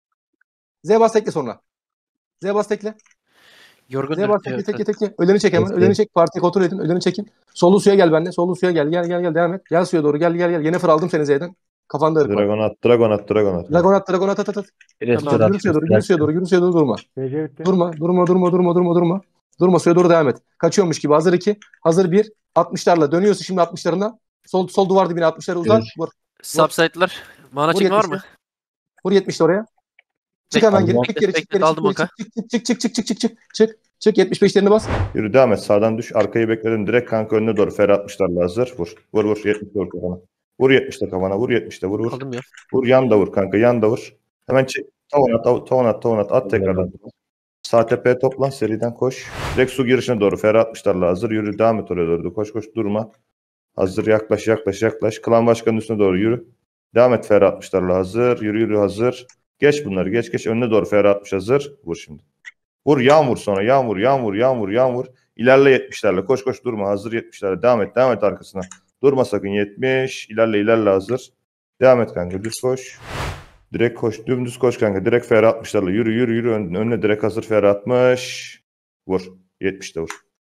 Z bas tekle sonra. Z bas tekle. Yorgun Z bas tekle evet, tekle tekle. Öleni çek hemen. Yes, Öleni yes. çek. Partiyi kontrol edin. Öleni çekin. Sollu suya gel bende. Sollu suya gel. Gel gel gel. Devam et. Gel suya doğru. Gel gel gel. Yennefer aldım seni Z'den. Kafanda ırk var. Dragon at, Dragon at, Dragon at. Dragon at. Dragon at at at. at. Restore Tamam, yürü suya doğru. Yürü suya attım. doğru. Yürü suya doğru durma. Durma. Durma. Durma. Durma. Durma. Durma. Durma. Suya doğru devam et. Kaçıyormuş gibi. Hazır iki. Hazır bir. altmışlarla. Dönüyorsun şimdi altmışlarına. Sol sol duvar dibine altmışları uzat. Vur. Subside'lar. Mana Vur çekme var yetmişte. mı? Vur yetmişte oraya. Çık Bekle, hemen geri. aldım. Çık geri. Çık Bekle, geri. aldım Çık geri. Oka. Çık çık çık çık çık çık çık. Çık. Çık yetmiş beşlerini bas. Yürü devam et. Sağdan düş. Arkayı bekledim. Direkt kanka önüne doğru. Fer atmışlarla hazır. Vur. Vur vur. yetmişte vur kafana. Vur yetmişte kafana. Vur yetmişte. Vur vur. Aldım ya. Vur yan da vur kanka. Yan da vur. Hemen çek. Tavon at. tav- Tavon at. Tavon at. At tekrardan. Sağ tepeye toplan. Seriden koş. Direkt su girişine doğru. Fer atmışlarla hazır. Yürü. Devam et oraya doğru. Koş koş. Durma. Hazır. Yaklaş yaklaş yaklaş. Klan başkanının üstüne doğru yürü. Devam et. Fer atmışlarla hazır. Yürü yürü hazır. Geç bunları. Geç geç. Önüne doğru. Fer atmış hazır. Vur şimdi. Vur yan vur sonra. Yan vur. Yan vur. Yan vur. Yan vur. İlerle yetmişlerle. Koş koş durma. Hazır yetmişlerle. Devam et. Devam et arkasına. Durma sakın. yetmiş. İlerle ilerle hazır. Devam et kanka. Düz koş. Direkt koş. Dümdüz koş kanka. Direkt fer atmışlarla. Yürü yürü yürü. Ön- Önüne direkt hazır fer atmış. Vur. yetmişte vur.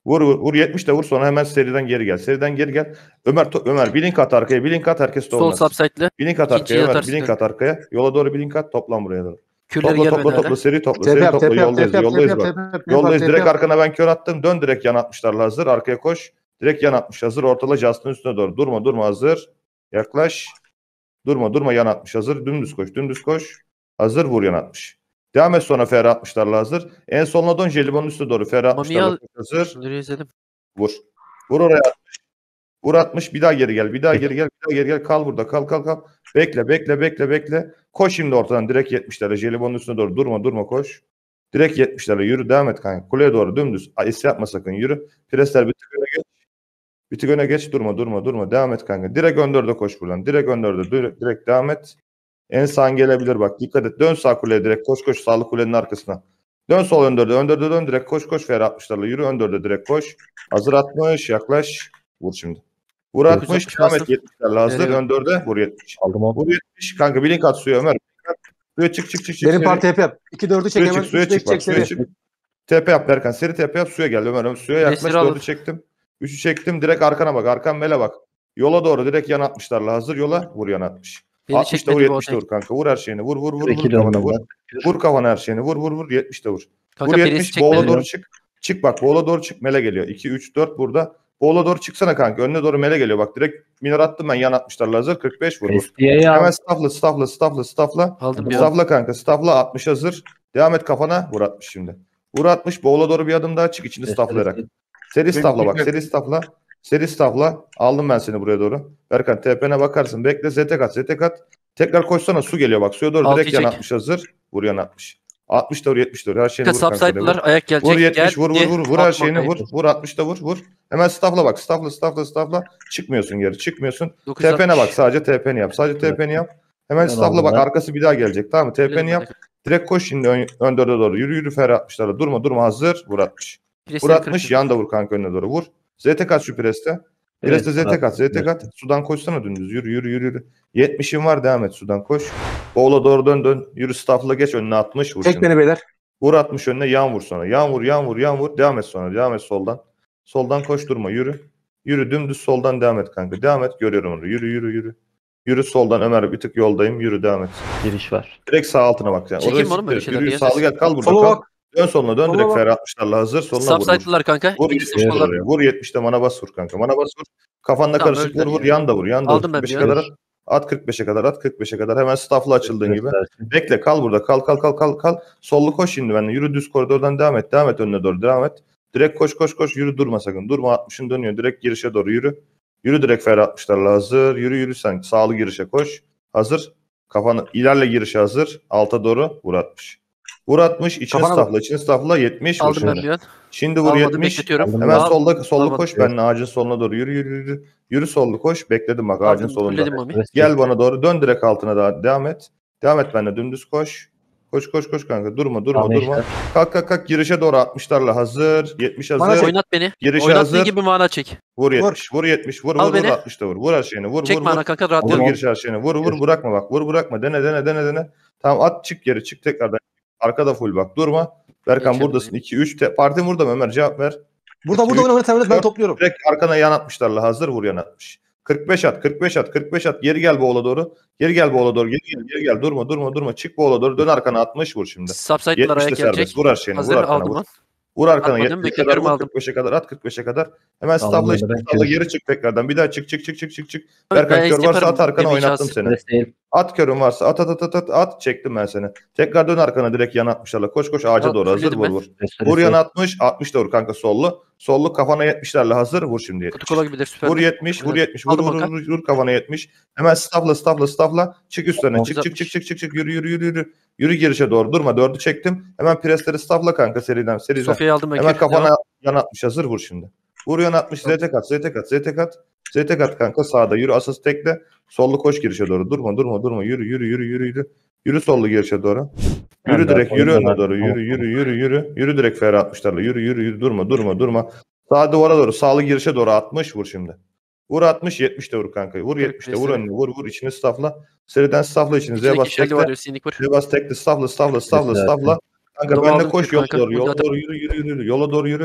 Vur vur, vur yetmiş de vur sonra hemen seriden geri gel. Seriden geri gel. Ömer to- Ömer bir link at arkaya. Bir link at herkes Sol toplansın. subsite'lı. Bir link at İkinciyi arkaya Ömer. Bir atarsın. link at arkaya. Yola doğru bir link at. Toplan buraya doğru. Kürleri Topla gelmedi topla hala. topla seri topla T P seri yap, topla. T P yap, Yoldayız T P yap, yoldayız T P bak. yap, T P yap, Yoldayız T P direkt yap. arkana ben kör attım. Dön direkt yan altmışlarla hazır. Arkaya koş. Direkt yan altmış hazır. Ortala Justin üstüne doğru. Durma durma hazır. Yaklaş. Durma durma yan altmış hazır. Dümdüz koş. Dümdüz koş. Hazır vur yan altmış. Devam et sonra F R altmışlarla hazır. En soluna dön jelibonun üstüne doğru. F R altmışlarla Mami'yi hazır. Şunları izledim. Vur. Vur oraya altmış. Vur altmış bir daha geri gel. Bir daha geri gel. Bir daha geri gel. Kal burada. Kal kal kal. Bekle bekle bekle bekle. Koş şimdi ortadan direkt yetmişlerle. Jelibonun üstüne doğru. Durma durma koş. Direkt yetmişlerle yürü devam et kanka. Kuleye doğru dümdüz. Es yapma sakın yürü. Presler bir tık öne geç. Bir tık öne geç. Durma durma durma. Devam et kanka. Direkt ön dörde koş buradan. Direkt ön dörde. Direkt, direkt devam et. En sağın gelebilir bak. Dikkat et. Dön sağ kuleye direkt. Koş koş. Sağlık kulenin arkasına. Dön sol ön dörde. Ön dörde dön direkt. Koş koş. Fer altmışlarla yürü. Ön dörde direkt koş. Hazır altmış. Yaklaş. Vur şimdi. Vur altmış. dokuz Devam et bastım. yetmişlerle hazır. Nereye? Ön dörde. Vur yetmiş. Aldım onu. Vur yetmiş. Kanka bir link at suya Ömer. Suya çık çık çık çık. Benim seri. parti T P yap. iki dördü çek Suya hemen. çık suya üç beş çık bak çek suya seri. çık. T P yap Berkan. Seri T P yap suya gel Ömer. Ömer suya yaklaş. Desiri aldım. dördü çektim. üçü çektim. Direkt arkana bak. Arkan mele bak. Yola doğru direkt yan altmışlarla hazır. Yola vur yan altmış. Beni altmış da vur çekmedi bu yetmiş de ortaya. vur kanka. Vur her şeyini. Vur vur vur İki vur kafana döndüm vur. ben. Vur kafana her şeyini. Vur vur vur yetmiş de vur. Kanka Vur Perez'i yetmiş. Boğla çekmedi. doğru çık. Çık bak. Boğla doğru çık. Mele geliyor. iki üç dört burada. Boğla doğru çıksana kanka. Önüne doğru mele geliyor. Bak direkt minor attım ben yan altmışlarla hazır. kırk beş vur vur. S D A'yı Hemen al. staffla staffla staffla staffla. Aldım ya. Staffla kanka. Staffla altmış hazır. Devam et kafana. Vur altmış şimdi. Vur altmış. Boğla doğru bir adım daha çık. İçini stafflayarak. Seri staffla bak. Seri staffla. Seri staffla. Aldım ben seni buraya doğru. Berkan T P'ne bakarsın. Bekle. Z T kat. Z T kat. Tekrar koşsana. Su geliyor bak. Suya doğru Altıyı direkt yan çek. altmış hazır. Vur yan altmış. altmış da vur yetmiş de vur. Her şeyini Kanka vur kanka. subsite'lılar ayak gelecek. Vur yetmiş. Vur vur Geldi. vur. Vur her Atma şeyini kayıp. vur. Vur altmış da vur. Vur. Hemen staffla bak. Staffla staffla staffla. Çıkmıyorsun geri. Çıkmıyorsun. dokuz altmış. T P'ne bak. Sadece T P'ni yap. Sadece T P'ni yap. Hemen Ben staffla aldım bak. ben. Arkası bir daha gelecek. Tamam mı? T Bilelim P'ni yap. ben de. Direkt koş şimdi ön, ön dörde doğru. Yürü yürü fer altmışlara. Durma durma hazır. Vur altmış. Vur Presleri altmış. kırık. Yan da vur kanka önüne doğru. Vur. Z T kat şu preste. Preste Z T kat. Z T kat. Sudan koşsana dümdüz. Yürü yürü yürü. yürü. yetmişin var. Devam et. Sudan koş. Boğla doğru dön dön. Yürü staffla geç önüne altmış. Vur Çek şimdi. beni beyler. Vur altmış önüne. Yan vur sonra. Yan vur yan vur yan vur. Devam et sonra. Devam et soldan. Soldan koş durma. Yürü. Yürü dümdüz soldan devam et kanka. Devam et. Görüyorum onu. Yürü yürü yürü. Yürü soldan Ömer bir tık yoldayım. Yürü devam et. Giriş var. Direkt sağ altına bak. Yani. Çekeyim Oraya oğlum böyle siktir. şeyler Yürü ya. sağlı gel. Kal burada. Sola Kal. bak. Dön soluna dön Sola direkt bak. fer altmışlarla hazır. Soluna vur. vur. Subsite'lılar kanka. Vur İkisi yetmiş solda. oraya. Vur yetmişte mana bas vur kanka. Mana bas vur. Kafanda Tamam, karışık vur öldüler vur. ya. Yan da vur. Yan da vur. Aldım ben kırk beşe bir kadar at. At kırk beşe kadar at. kırk beşe kadar. Hemen staffla açıldığın gibi. Göstersin. Bekle kal burada. Kal kal kal kal kal. Sollu koş şimdi benimle. Yürü düz koridordan devam et. Devam et önüne doğru. Devam et. Direkt koş koş koş. Yürü durma sakın. Durma altmışın dönüyor. Direkt girişe doğru yürü. Yürü direkt fer altmışlarla hazır. Yürü yürü sen. Sağlı girişe koş. Hazır. Kafanı ilerle girişe hazır. Alta doğru. Vur altmış. Vur altmış. İçine Kafana bak. staffla. İçine staffla. yetmiş. Vur Aldım ben şimdi. bir an. Şimdi vur Almadım yetmiş. bekletiyorum. Hemen Al- solda sollu almadım. koş. Benimle ağacın soluna doğru. Yürü yürü yürü. Yürü sollu koş. Bekledim bak ağacın Aldım. solunda. Fulledim Mami. Gel bana doğru. Dön direkt altına daha. Devam et. Devam et benimle. Dümdüz koş. Koş koş koş kanka. Durma durma Tamam, durma. işte. Kalk kalk kalk. Girişe doğru altmışlarla hazır. yetmiş Bana hazır. çek. Oynat beni. Girişe Oynattığı hazır. gibi mana çek. Vur yetmiş. Vur yetmiş. Vur Al vur vur beni. altmış da vur. Vur her şeyini. Vur Çek vur mana vur. kanka Vur rahatlıyorum. giriş her şeyini. Vur vur bırakma bak. Vur bırakma. Dene dene dene dene. Tamam at çık geri. Çık tekrardan. Arkada full bak. Durma. Berkan Geçelim. buradasın. iki üç. Parti burada mı Ömer? Cevap ver. Burada burada Üç, oyna oyna ben dört. topluyorum. Direkt arkana yan atmışlarla hazır vur yan atmış. kırk beş at, kırk beş at, kırk beş at. Geri gel Boğla doğru. Geri gel Boğla doğru. Geri gel, geri gel. Durma, durma, durma. Çık Boğla doğru. Dön arkana altmış vur şimdi. Subsite'lılar yetmiş de ayak gelecek. serbest. Vur her şeyini. Hazır Vur arkana aldım vur. lan. Vur arkana Atmadım, yetmişe kadar bekletiyorum, vur. aldım. kırk beşe kadar at. kırk beşe kadar. Hemen Aldım stafla ben işte. de, ben Stafla kör. geri çık tekrardan. Bir daha çık çık çık çık çık çık. Ben Berkan kör varsa yaparım, at arkana benim oynattım şans. seni. Stres değil. At körün varsa at at at at at at. Çektim ben seni. Tekrar dön arkana direkt yan atmışlarla. Koş koş ağaca Al, doğru hazır fulledim vur ben. vur. Stres Vur değil. yan altmış. altmış da vur kanka sollu. Sollu kafana yetmişlerle hazır vur şimdi yetmiş. Kutu kola gibidir süper. Vur yetmiş, vur yetmiş, vur Aldım vur, Hakan. vur, vur, vur kafana yetmiş. Hemen stafla, stafla, stafla. Çık üstlerine, çık, çık, altmış. çık, çık, çık, çık, yürü, yürü, yürü, yürü. Yürü girişe doğru, durma, dördü çektim. Hemen presleri stafla kanka seriden, seriden. Sofya'yı aldım ben. Hemen kür. kafana Devam. yan atmış, hazır vur şimdi. Vur yan atmış, Z T kat, Z T kat, Z T kat. Z T kat kanka sağda, yürü asas tekle. Sollu koş girişe doğru, durma, durma, durma, yürü, yürü, yürü, yürü, yürü. Yürü sollu girişe doğru. Yürü Ben de direkt, yürü oyunda önüne doğru, ben- yürü, yürü, yürü, yürü. Yürü direkt F R altmışlarla, yürü, yürü, yürü, durma, durma, durma. Sağ duvara doğru, sağlı girişe doğru altmış vur şimdi. Vur altmış, yetmiş de vur kanka. Vur yetmiş de vur önüne, vur, vur içini stafla. Seriden stafla içini, Z İçindeki bas şerli tekle. var. Sinik vur. Z bas tekle, stafla, stafla, stafla, Mesela- stafla. Kanka Adamı benimle aldım koş kür yola kanka, doğru, yola burada. doğru yürü, yürü, yürü, yola doğru yürü.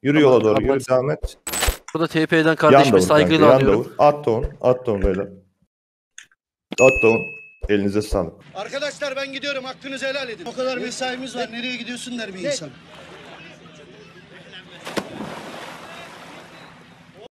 Yürü Tamam, yola doğru. kapat. Yürü devam et. Burada T P'den Yan da kardeşime vur kanka. saygıyla Yan da alıyorum. vur. At ton. At ton böyle. At ton. Elinize sağlık. Arkadaşlar ben gidiyorum. Hakkınızı helal edin. O kadar mesaimiz var. Nereye gidiyorsun der bir insan.